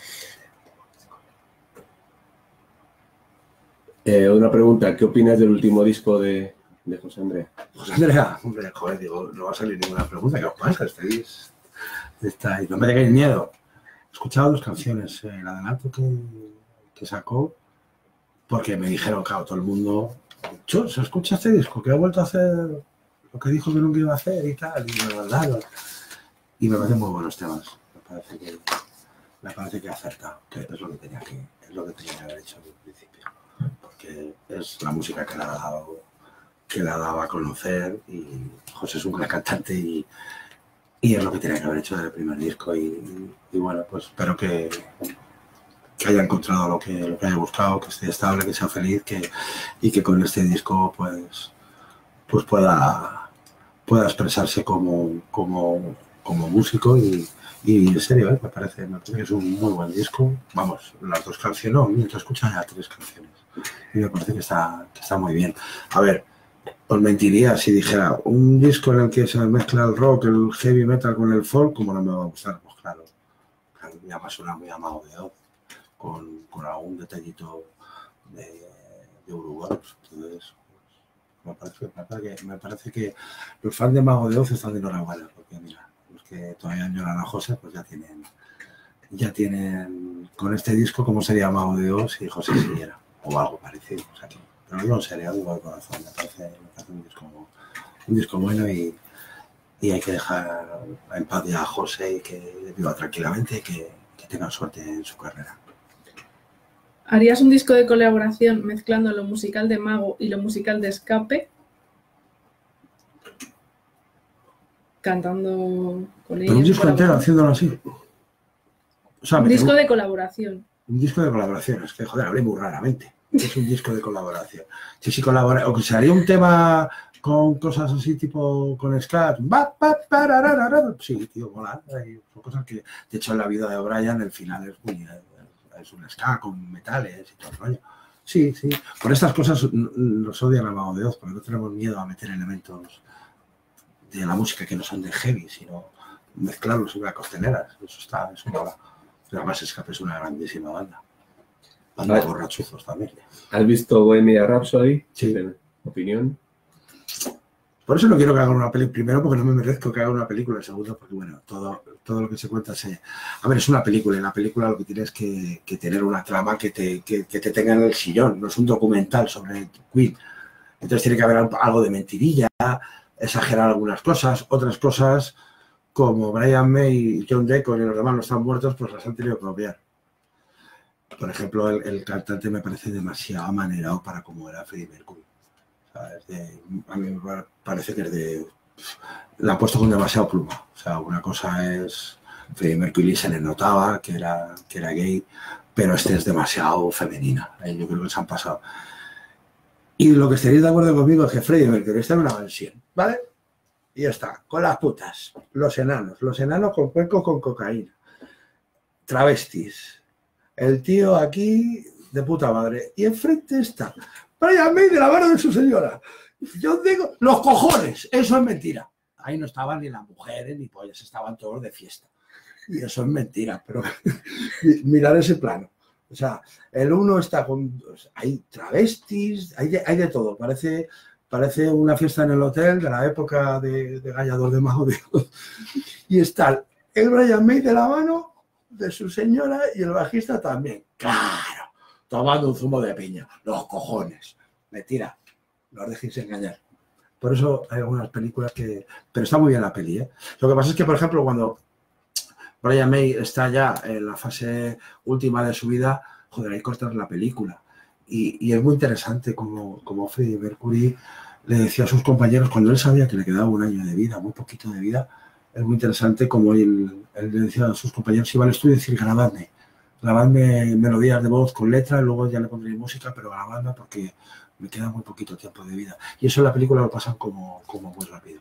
Eh, una pregunta, ¿qué opinas del último disco de, de José Andrea? José Andrea, hombre, joder, digo, no va a salir ninguna pregunta. ¿Qué os pasa? Estáis, estáis, no me tengáis miedo. He escuchado dos canciones, el adelanto que, que sacó, porque me dijeron, claro, todo el mundo, Chu, ¿se escucha este disco? Que ha vuelto a hacer lo que dijo que nunca iba a hacer y tal, y me mandaron. Y me parecen muy buenos temas. Me parece que, me parece que acerta, que es lo que tenía que, es lo que tenía que haber hecho desde el principio. Porque es la música que le ha dado, que le ha dado a conocer, y José es un gran cantante y, y es lo que tenía que haber hecho desde el primer disco y, y bueno, pues espero que, que haya encontrado lo que, lo que haya buscado, que esté estable, que sea feliz, que, y que con este disco pues, pues pueda, pueda expresarse como, como, como músico y, y en serio, ¿eh? me, parece, me parece que es un muy buen disco. Vamos, las dos canciones, no, mientras escuchan ya tres canciones. Y me parece que está, que está muy bien. A ver, os mentiría si dijera un disco en el que se mezcla el rock, el heavy metal con el folk, como no me va a gustar. Pues claro, claro ya me suena muy Mago de Oz, con, con algún detallito de, de Uruguay. Entonces, pues, me, parece, me, parece que, me parece que los fans de Mago de Oz están de enhorabuena, porque mira, los que todavía añoran a José, pues ya tienen, ya tienen con este disco como sería Mago de Oz si José siguiera. O algo parecido, o sea que, pero no en serio, digo de corazón, me parece, me parece un, disco, un disco bueno y, y hay que dejar en paz ya a José y que viva tranquilamente y que, que tenga suerte en su carrera. ¿Harías un disco de colaboración mezclando lo musical de Mago y lo musical de Escape? Cantando con ellos. Pero un disco entero haciéndolo así. O sea, un disco un, de colaboración. Un disco de colaboración, es que joder, hablé muy raramente. Es un disco de colaboración. Si sí colabora, o que se haría un tema con cosas así tipo con scat, sí, tío, mola. Son cosas que, de hecho, en la vida de O'Brien el final es muy, es un ska con metales y todo el rollo. Sí, sí. Por estas cosas nos odian a Mago de Oz, porque no tenemos miedo a meter elementos de la música que no son de heavy, sino mezclarlos en una costelera. Eso está, eso mola. Además, Escape es una grandísima banda. Banda borrachuzos también. ¿Has visto Bohemian Rhapsody? Sí. ¿Opinión? Por eso no quiero que haga una película. Primero, porque no me merezco que haga una película. Segundo, porque bueno, todo, todo lo que se cuenta se... A ver, es una película. Y en la película lo que tienes que, que tener una trama que te, que, que te tenga en el sillón. No es un documental sobre Queen. Entonces tiene que haber algo de mentirilla, exagerar algunas cosas, otras cosas como Brian May y John Deacon y los demás no están muertos, pues las han tenido que obviar. Por ejemplo, el, el cantante me parece demasiado amanerado para como era Freddie Mercury. O sea, es de, a mí me parece que es de... La han puesto con demasiado pluma. O sea, una cosa es... Freddie Mercury se le notaba que era, que era gay, pero este es demasiado femenina. ¿eh? Yo creo que se han pasado. Y lo que estaréis de acuerdo conmigo es que Freddie Mercury está en una mansión, ¿vale? Y ya está, con las putas, los enanos, los enanos con cuencos con cocaína, travestis, el tío aquí de puta madre, y enfrente está Brian May de la mano de su señora. Yo digo, los cojones, eso es mentira. Ahí no estaban ni las mujeres ni pollas, estaban todos de fiesta. Y eso es mentira, pero mirad ese plano. O sea, el uno está con... Hay travestis, hay de, hay de todo. Parece, parece una fiesta en el hotel de la época de, de Gallador de Mago. Y está el Brian May de la mano de su señora y el bajista también. ¡Claro! Tomando un zumo de piña. Los cojones. Mentira. No os dejéis engañar. Por eso hay algunas películas que... Pero está muy bien la peli, ¿eh? Lo que pasa es que, por ejemplo, cuando Brian May está ya en la fase última de su vida, joder, hay cortas la película. Y, y es muy interesante como, como Freddie Mercury le decía a sus compañeros, cuando él sabía que le quedaba un año de vida, muy poquito de vida, es muy interesante como él, él le decía a sus compañeros, iba al estudio y decir, grabadme, grabadme melodías de voz con letra, luego ya le pondré música, pero grabadme porque me queda muy poquito tiempo de vida. Y eso en la película lo pasan como, como muy rápido.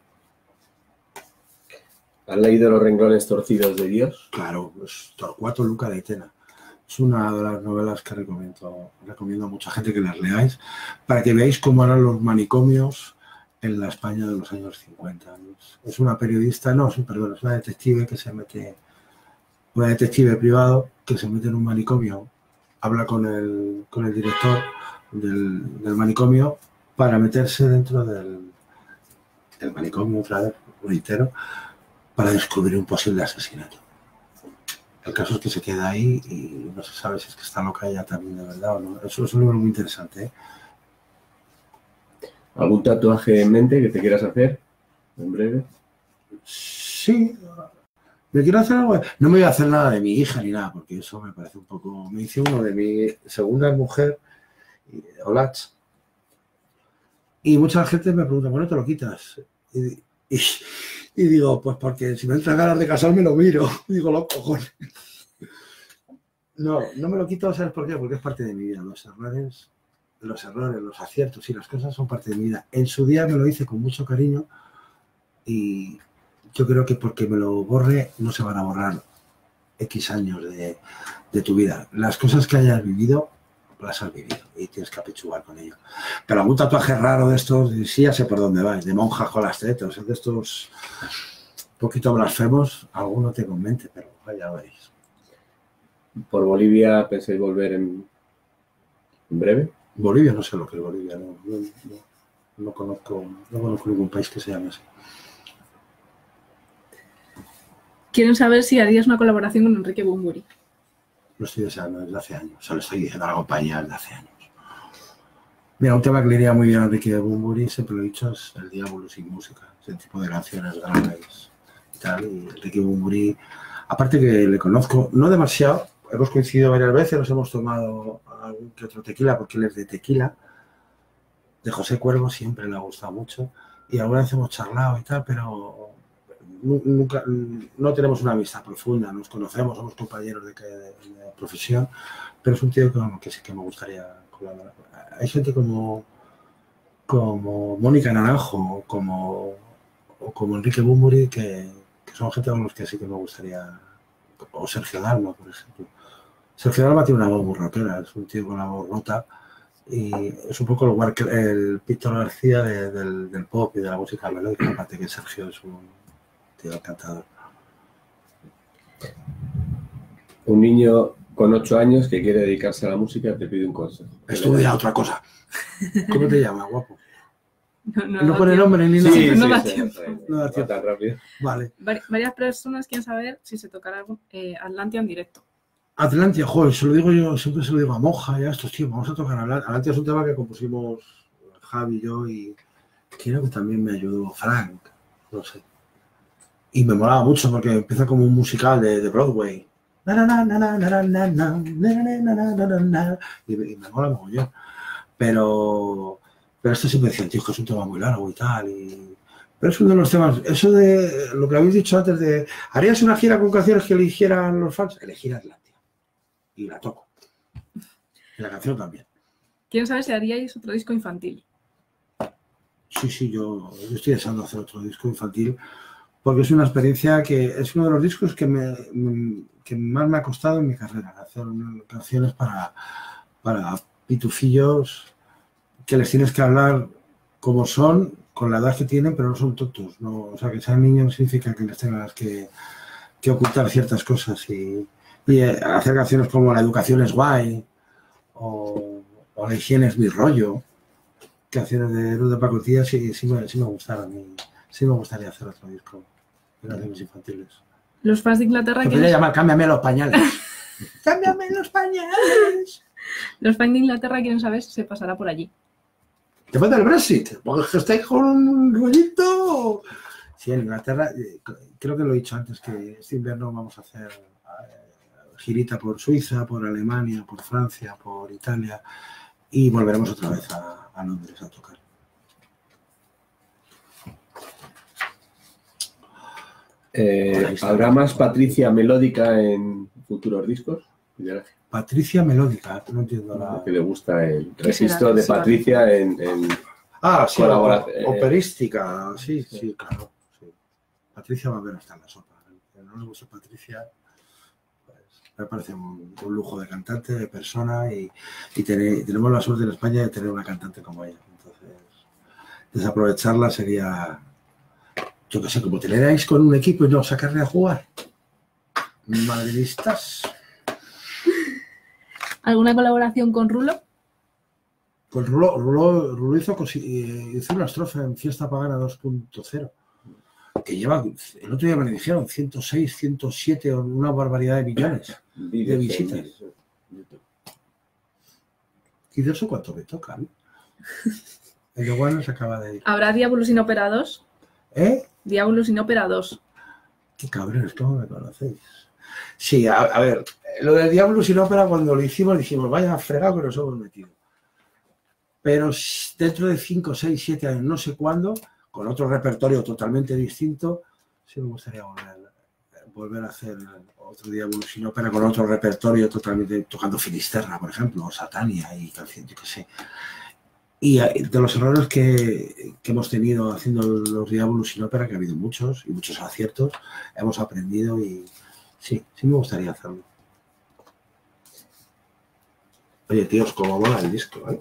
¿Has leído Los renglones torcidos de Dios? Claro, es Torcuato Luca de Tena. Es una de las novelas que recomiendo, recomiendo a mucha gente que las leáis para que veáis cómo eran los manicomios en la España de los años cincuenta. Es una periodista, no, sí, perdón, es una detective que se mete, una detective privado que se mete en un manicomio, habla con el, con el director del, del manicomio para meterse dentro del, del manicomio, otra vez, reitero, para descubrir un posible asesinato. El caso es que se queda ahí y no se sabe si es que está loca ella también de verdad o no. Eso es un libro muy interesante, ¿eh? ¿Algún tatuaje en mente que te quieras hacer en breve? Sí. ¿Me quiero hacer algo? No me voy a hacer nada de mi hija ni nada, porque eso me parece un poco... Me hice uno de mi segunda mujer, Olach, y mucha gente me pregunta, ¿por qué no te lo quitas? Y, y, y digo, pues porque si me entra ganas de casarme lo miro. Digo, los cojones. No, no me lo quito, ¿sabes por qué? Porque es parte de mi vida. Los errores, los errores, los aciertos y las cosas son parte de mi vida. En su día me lo hice con mucho cariño y yo creo que porque me lo borre no se van a borrar X años de, de tu vida. Las cosas que hayas vivido, las has vivido y tienes que apechugar con ello. Pero algún tatuaje raro de estos, sí, ya sé por dónde vais, de monjas con las tetas, de estos un poquito blasfemos, alguno tengo en mente, pero ya veréis. ¿Por Bolivia pensáis volver en, en breve? Bolivia, no sé lo que es Bolivia, no, no, no, no, conozco, no conozco ningún país que se llame así. Quieren saber si harías una colaboración con Enrique Bunbury. Lo estoy deseando desde hace años, se lo estoy diciendo a la compañía desde hace años. Mira, un tema que le iría muy bien a Enrique Bunbury, siempre lo he dicho, es El Diablo sin música, ese tipo de canciones graves y tal, y Enrique Bunbury, aparte que le conozco, no demasiado, hemos coincidido varias veces, nos hemos tomado algún que otro tequila, porque él es de tequila, de José Cuervo siempre le ha gustado mucho, y alguna vez hemos charlado y tal, pero nunca, no tenemos una amistad profunda, nos conocemos, somos compañeros de, de, de profesión, pero es un tío que, que sí que me gustaría colaborar. Hay gente como, como Mónica Naranjo, como, o como Enrique Bunbury, que, que son gente con los que sí que me gustaría, o Sergio Dalma, por ejemplo. Sergio Dalma tiene una voz muy rockera, es un tío con la voz rota y es un poco el, Walker, el Víctor García de, del, del pop y de la música melódica, aparte que Sergio es un tío encantador. Un niño con ocho años que quiere dedicarse a la música te pide un consejo. Estudia otra cosa. ¿Cómo te llamas, guapo? No, no, No pone nombre ni nada. Sí, no sí, da sí, tiempo. sí, No da tiempo. tan rápido. Vale. Vari- varias personas quieren saber si se tocará algún, eh, Atlantia en directo. Atlantia, joder, se lo digo yo, siempre se lo digo a Monja y a estos tíos, vamos a tocar Atlantia. Atlantia es un tema que compusimos Javi y yo y creo que también me ayudó Frank, no sé. Y me molaba mucho porque empieza como un musical de, de Broadway. Na, na, na, na, na, na, na, na, na, na, na, na, na, y, y me mola mogollón. Pero, pero esto siempre decían, tío, que es un tema muy largo y tal. Y, pero es uno de los temas, eso de lo que habéis dicho antes de, ¿harías una gira con canciones que eligieran los fans? Elegir Atlantia. Y la toco. Y la canción también. Quieren saber si haríais otro disco infantil. Sí, sí, yo, yo estoy deseando hacer otro disco infantil porque es una experiencia que es uno de los discos que, me, que más me ha costado en mi carrera, hacer canciones para, para pitufillos que les tienes que hablar como son, con la edad que tienen, pero no son tontos, ¿no? O sea, que sean niños no significa que les tengas que, que ocultar ciertas cosas y, y eh, hacer canciones como La educación es guay o, o La higiene es mi rollo, canciones de Luz de Pacotilla, sí, sí, me, sí me gustaron y sí me gustaría hacer otro disco de canciones infantiles. Los fans de Inglaterra... Se podría llamar Cámbiame los pañales. ¡Cámbiame los pañales! Los fans de Inglaterra quieren saber si se pasará por allí. Después del Brexit, porque estáis con un rollito. Sí, en Inglaterra, creo que lo he dicho antes, que este invierno vamos a hacer girita por Suiza, por Alemania, por Francia, por Italia y volveremos otra vez a, a Londres a tocar. Eh, ¿Habrá más Patricia melódica en futuros discos? Patricia melódica, no entiendo la... Que le gusta el registro de Patricia en... en ah, sí, colabora... operística, sí, sí, sí, claro. Sí. Patricia va a ver hasta en la sopa. Que no le gusta Patricia, pues me parece un, un lujo de cantante, de persona y, y tener, tenemos la suerte en España de tener una cantante como ella. Entonces, desaprovecharla sería... Yo qué sé, como teneráis con un equipo y no sacarle a jugar. Madridistas. ¿Alguna colaboración con Rulo? Con Rulo, Rulo, Rulo hizo, hizo una estrofa en Fiesta Pagana dos punto cero. Que lleva, el otro día me dijeron, ciento seis, ciento siete, una barbaridad de millones de visitas. Y de eso cuánto me toca, ¿no? El de Guano se acaba de ir. ¿Habrá Diablo sin Ópera dos? ¿Eh? Diablo sin Ópera dos. Qué cabrones, ¿cómo me conocéis? Sí, a, a ver, lo de Diablo sin Ópera cuando lo hicimos dijimos, vaya fregado que nos hemos metido. Pero dentro de cinco, seis, siete años, no sé cuándo, con otro repertorio totalmente distinto, sí me gustaría volver, volver a hacer otro Diablo sin Ópera con otro repertorio totalmente, tocando Finisterra, por ejemplo, o Satania y canciones, yo qué sé. Y de los errores que, que hemos tenido haciendo los Diablos sin Ópera, que ha habido muchos y muchos aciertos, hemos aprendido y sí, sí me gustaría hacerlo. Oye, tíos, cómo mola el disco, ¿eh?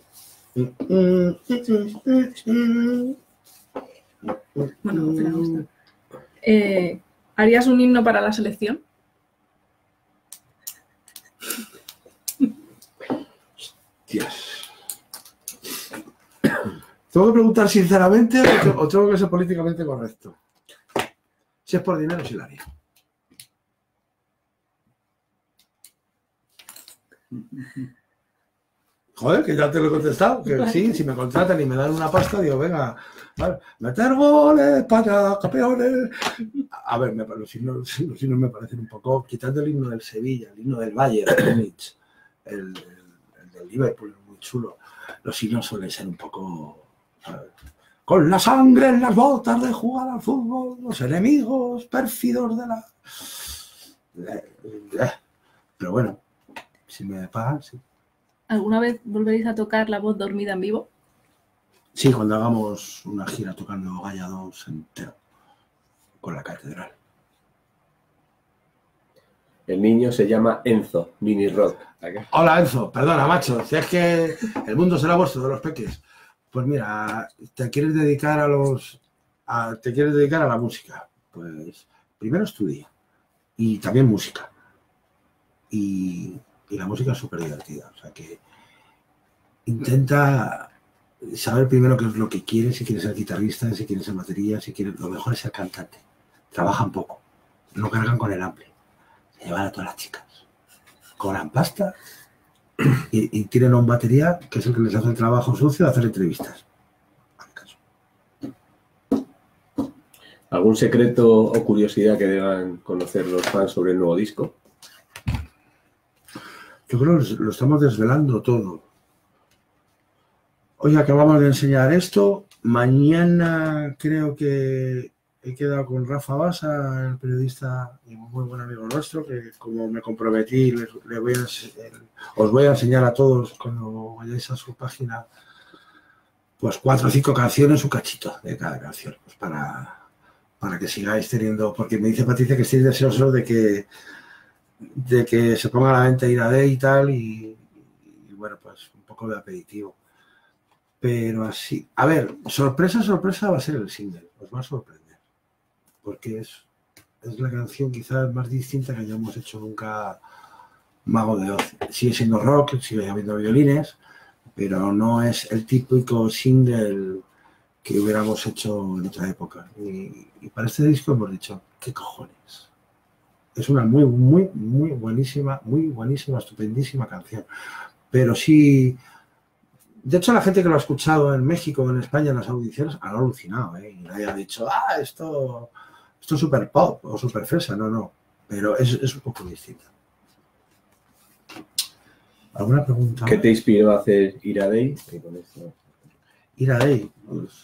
Bueno, me gusta. Eh, ¿Harías un himno para la selección? Dios. ¿Tengo que preguntar sinceramente o tengo que ser políticamente correcto? Si es por dinero, sí lo haría. Joder, que ya te lo he contestado. Que sí, si me contratan y me dan una pasta, digo, venga, vale, meter goles para campeones. A ver, me, los, himnos, los himnos me parecen un poco, quitando el himno del Sevilla, el himno del Bayern, el, el, el, el del Liverpool, muy chulo. Los himnos suelen ser un poco... Con la sangre en las botas de jugar al fútbol, los enemigos pérfidos de la... Pero bueno, si me pagan, sí. ¿Alguna vez volveréis a tocar La Voz Dormida en vivo? Sí, cuando hagamos una gira tocando Gaia dos entero, con la catedral. El niño se llama Enzo, Mini Rock. Hola Enzo, perdona macho, si es que el mundo será vuestro de los peques. Pues mira, te quieres dedicar a los, a, te quieres dedicar a la música. Pues primero estudia y también música. Y, y la música es súper divertida. O sea que intenta saber primero qué es lo que quieres, si quieres ser guitarrista, si quieres ser batería, si quieres, lo mejor es ser cantante. Trabajan poco, no cargan con el ampli. Se llevan a todas las chicas. Cobran pasta. Y, y tienen a un batería que es el que les hace el trabajo sucio de hacer entrevistas. ¿Algún secreto o curiosidad que deban conocer los fans sobre el nuevo disco? Yo creo que lo estamos desvelando todo. Hoy acabamos de enseñar esto. Mañana creo que he quedado con Rafa Basa, el periodista y muy buen amigo nuestro, que como me comprometí, les, les voy a, os voy a enseñar a todos cuando vayáis a su página, pues cuatro o cinco canciones, un cachito de cada canción, pues para, para que sigáis teniendo, porque me dice Patricia que estáis deseosos de que, de que se ponga a la venta Ira D y tal, y, y bueno, pues un poco de aperitivo. Pero así, a ver, sorpresa, sorpresa va a ser el single, os va a sorprender, porque es, es la canción quizás más distinta que hayamos hecho nunca Mago de Oz. Sigue siendo rock, sigue habiendo violines, pero no es el típico single que hubiéramos hecho en otra época. Y, y para este disco hemos dicho, ¿qué cojones? Es una muy, muy, muy buenísima, muy buenísima, estupendísima canción. Pero sí... De hecho, la gente que lo ha escuchado en México, en España, en las audiciones, han alucinado, ¿eh? Y nadie ha dicho, ah, esto, esto es super pop o super fresa. No, no. Pero es, es un poco distinto. ¿Alguna pregunta? ¿Qué te inspiró a hacer Ira Day? Ira Day. Pues...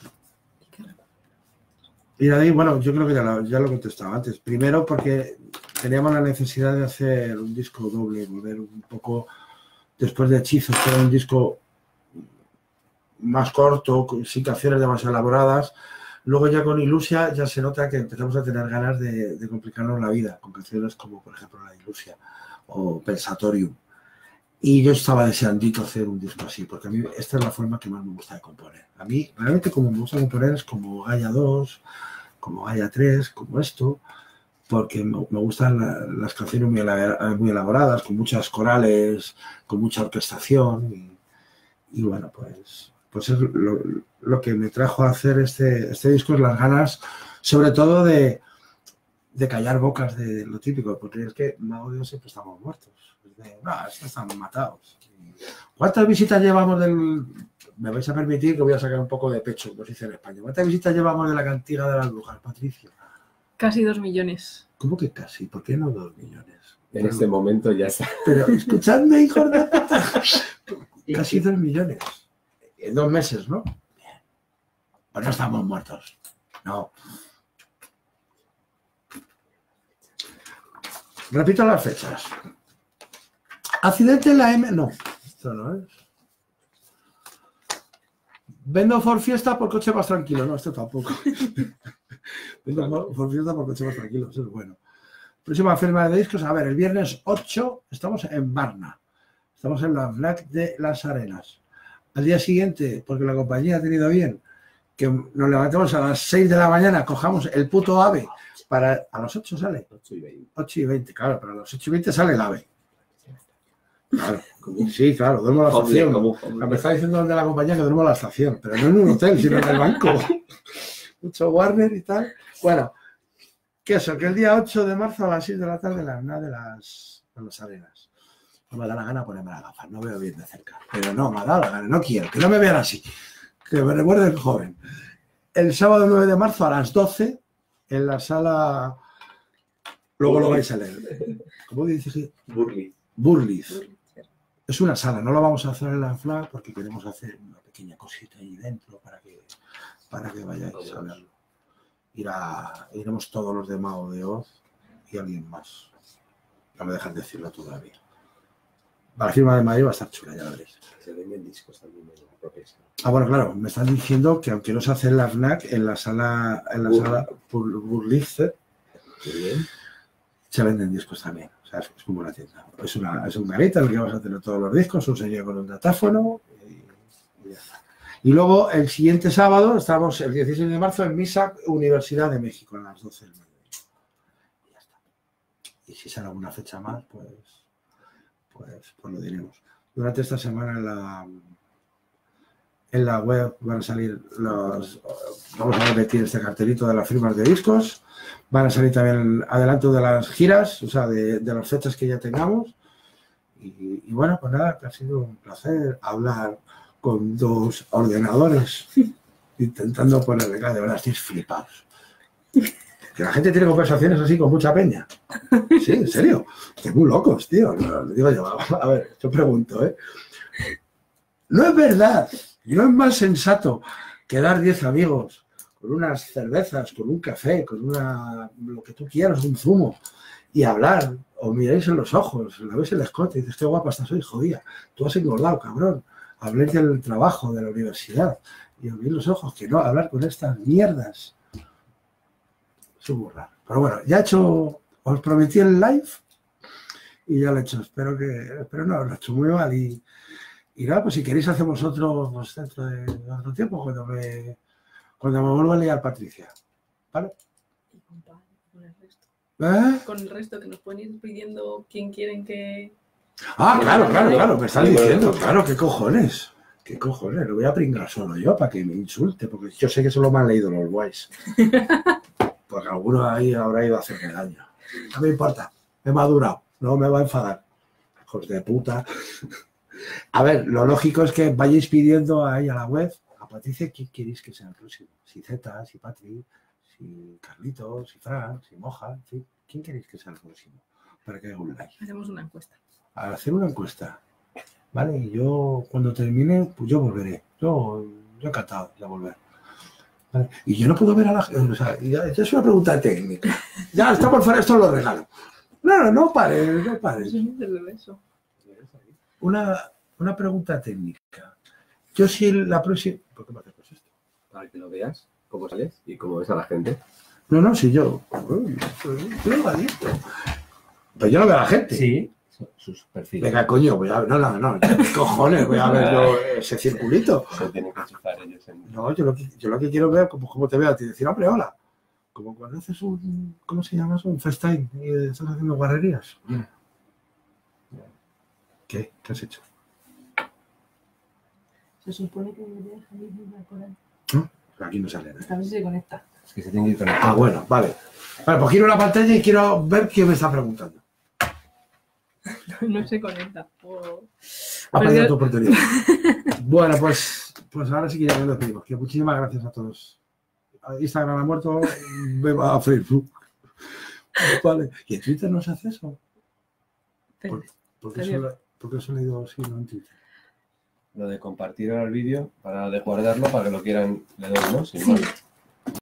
Ira Day, bueno, yo creo que ya lo, ya lo he contestado antes. Primero porque teníamos la necesidad de hacer un disco doble, volver un poco después de Hechizos, que era un disco más corto, sin canciones demasiado elaboradas. Luego ya con Ilusia ya se nota que empezamos a tener ganas de, de complicarnos la vida, con canciones como por ejemplo la Ilusia o Pensatorium. Y yo estaba deseandito hacer un disco así, porque a mí esta es la forma que más me gusta de componer. A mí realmente como me gusta componer es como Gaia dos, como Gaia tres, como esto, porque me, me gustan la, las canciones muy, muy elaboradas, con muchas corales, con mucha orquestación. Y, y bueno, pues... pues es lo, lo que me trajo a hacer este, este disco, es las ganas, sobre todo de, de callar bocas de lo típico, porque es que Mago de Oz siempre estamos muertos. Es de, no, estos están matados. ¿Cuántas visitas llevamos del...? Me vais a permitir que voy a sacar un poco de pecho, como se dice en España. ¿Cuántas visitas llevamos de la cantiga de las brujas, Patricio? Casi dos millones. ¿Cómo que casi? ¿Por qué no dos millones? En pero, este momento ya está. Pero escuchadme, hijos de puta. Casi dos millones. En dos meses, ¿no? Bien. Pues no estamos muertos. No. Repito las fechas. Accidente en la M... No, esto no es. Vendo por fiesta por coche más tranquilo. No, esto tampoco. Vendo por fiesta por coche más tranquilo. Eso es bueno. Próxima firma de discos. A ver, el viernes ocho estamos en Varna. Estamos en la FNAC de Las Arenas. Al día siguiente, porque la compañía ha tenido bien, que nos levantemos a las seis de la mañana, cojamos el puto AVE para... ¿A las ocho sale? ocho y veinte. ocho y veinte, claro, pero a las ocho y veinte sale el AVE. Claro, sí, claro, duermo en la estación. Me está diciendo el de la compañía que duermo en la estación, pero no en un hotel, sino en el banco. Mucho Warner y tal. Bueno, que eso, que el día ocho de marzo a las seis de la tarde, la una de las, de las Arenas. No me da la gana ponerme las gafas, no veo bien de cerca. Pero no, me ha dado la gana, no quiero, que no me vean así. Que me recuerden joven. El sábado nueve de marzo a las doce, en la sala... Luego lo vais a leer. ¿Cómo dice? Burliz. Burliz. Es una sala, no lo vamos a hacer en la FNAC porque queremos hacer una pequeña cosita ahí dentro para que, para que vayáis a verlo. Irá, iremos todos los de Mago de Oz y alguien más. No me dejan decirlo todavía. La firma de Madrid va a estar chula, ya lo veréis. Se venden discos también de la propia sala. Ah, bueno, claro, me están diciendo que aunque no se hace en la FNAC, en la sala, en la Bur sala Burliz, se venden discos también. O sea, es como una tienda. Es, una, es un garita en el que vamos a tener todos los discos, un señor con un datáfono y, y ya está. Y luego el siguiente sábado estamos el dieciséis de marzo en Misa, Universidad de México, a las doce del mediodía. Y ya está. Y si sale alguna fecha más, pues... Pues, pues lo diremos. Durante esta semana en la, en la web van a salir los... Vamos a repetir este cartelito de las firmas de discos. Van a salir también el adelanto de las giras, o sea, de, de las fechas que ya tengamos. Y, y bueno, pues nada, que ha sido un placer hablar con dos ordenadores intentando ponerle cara. De verdad, estáis flipados. Que la gente tiene conversaciones así con mucha peña. Sí, en serio. Estoy muy locos, tío. Lo digo yo. A ver, yo pregunto, ¿eh? No es verdad. Y no es más sensato quedar diez amigos con unas cervezas, con un café, con una lo que tú quieras, un zumo, y hablar. O miráis en los ojos, la ves el escote y dices, qué guapa estás hoy, jodida. Tú has engordado, cabrón. Habléis del trabajo, de la universidad. Y os los ojos, que no, hablar con estas mierdas. Es un burra. Pero bueno, ya he hecho, os prometí el live y ya lo he hecho. Espero que, espero no haberlo hecho muy mal y, Y nada, pues si queréis hacemos otro pues, dentro de otro tiempo, cuando me, cuando me vuelva a liar Patricia. ¿Vale? Y con, pa- con el resto. ¿Eh? Con el resto que nos pueden ir pidiendo quién quieren que... Ah, claro, claro, claro, me están Sí, bueno. diciendo, claro, qué cojones. ¿Qué cojones? Lo voy a pringar solo yo para que me insulte, porque yo sé que solo me han leído los guays. Porque alguno ahí habrá ido a hacerme daño. No me importa, he madurado, no me va a enfadar. Hijos de puta. A ver, lo lógico es que vayáis pidiendo ahí a la web, a Patricia, quién queréis que sea el próximo. Si Zeta, si Patri, si Carlitos, si Fran, si Moja, en fin. ¿Quién queréis que sea el próximo? Para que haga un like. Hacemos una encuesta. A hacer una encuesta. Vale, y yo cuando termine, pues yo volveré. Yo, yo encantado de volver. Vale. Y yo no puedo ver a la gente. O sea, ya, ya es una pregunta técnica. Ya estamos fuera, esto lo regalo. No, no, no pares, no pares. Eso es del beso. Una, una pregunta técnica. Yo si la próxima. ¿Por qué me haces esto? Para que lo veas, cómo sales y cómo ves a la gente. No, no, si yo. Uy, yo lo he visto. Pero yo no veo a la gente. Sí, sus perfiles. Venga, coño, voy a ver. No, no, no. ¿Qué cojones? Voy a ver yo ese circulito. Se tienen que enchufar ellos en... No, yo lo que, yo lo que quiero ver, como, como te veo a ti, decir, hombre, hola. Como cuando haces un, ¿cómo se llama eso? Un FaceTime y estás haciendo guarrerías. Yeah. ¿Qué? ¿Qué has hecho? Se supone que debería salir una por ahí. ¿No? Aquí no sale nada. Esta vez se conecta. Es que se tienen que ir conectando. Ah, bueno, vale. Vale, pues quiero la pantalla y quiero ver quién me está preguntando. No se conecta. Oh. Ha Pero perdido yo- tu oportunidad. Bueno, pues, pues ahora sí que ya nos despedimos. Que muchísimas gracias a todos. Instagram ha muerto, me va a Facebook. Vale. ¿Y en Twitter no se hace eso? ¿Por, por qué Adiós. solo, por qué solo he ido así, no en Twitter? Lo de compartir ahora el vídeo para de guardarlo para que lo quieran, le doy, ¿no? Sin Sí. más.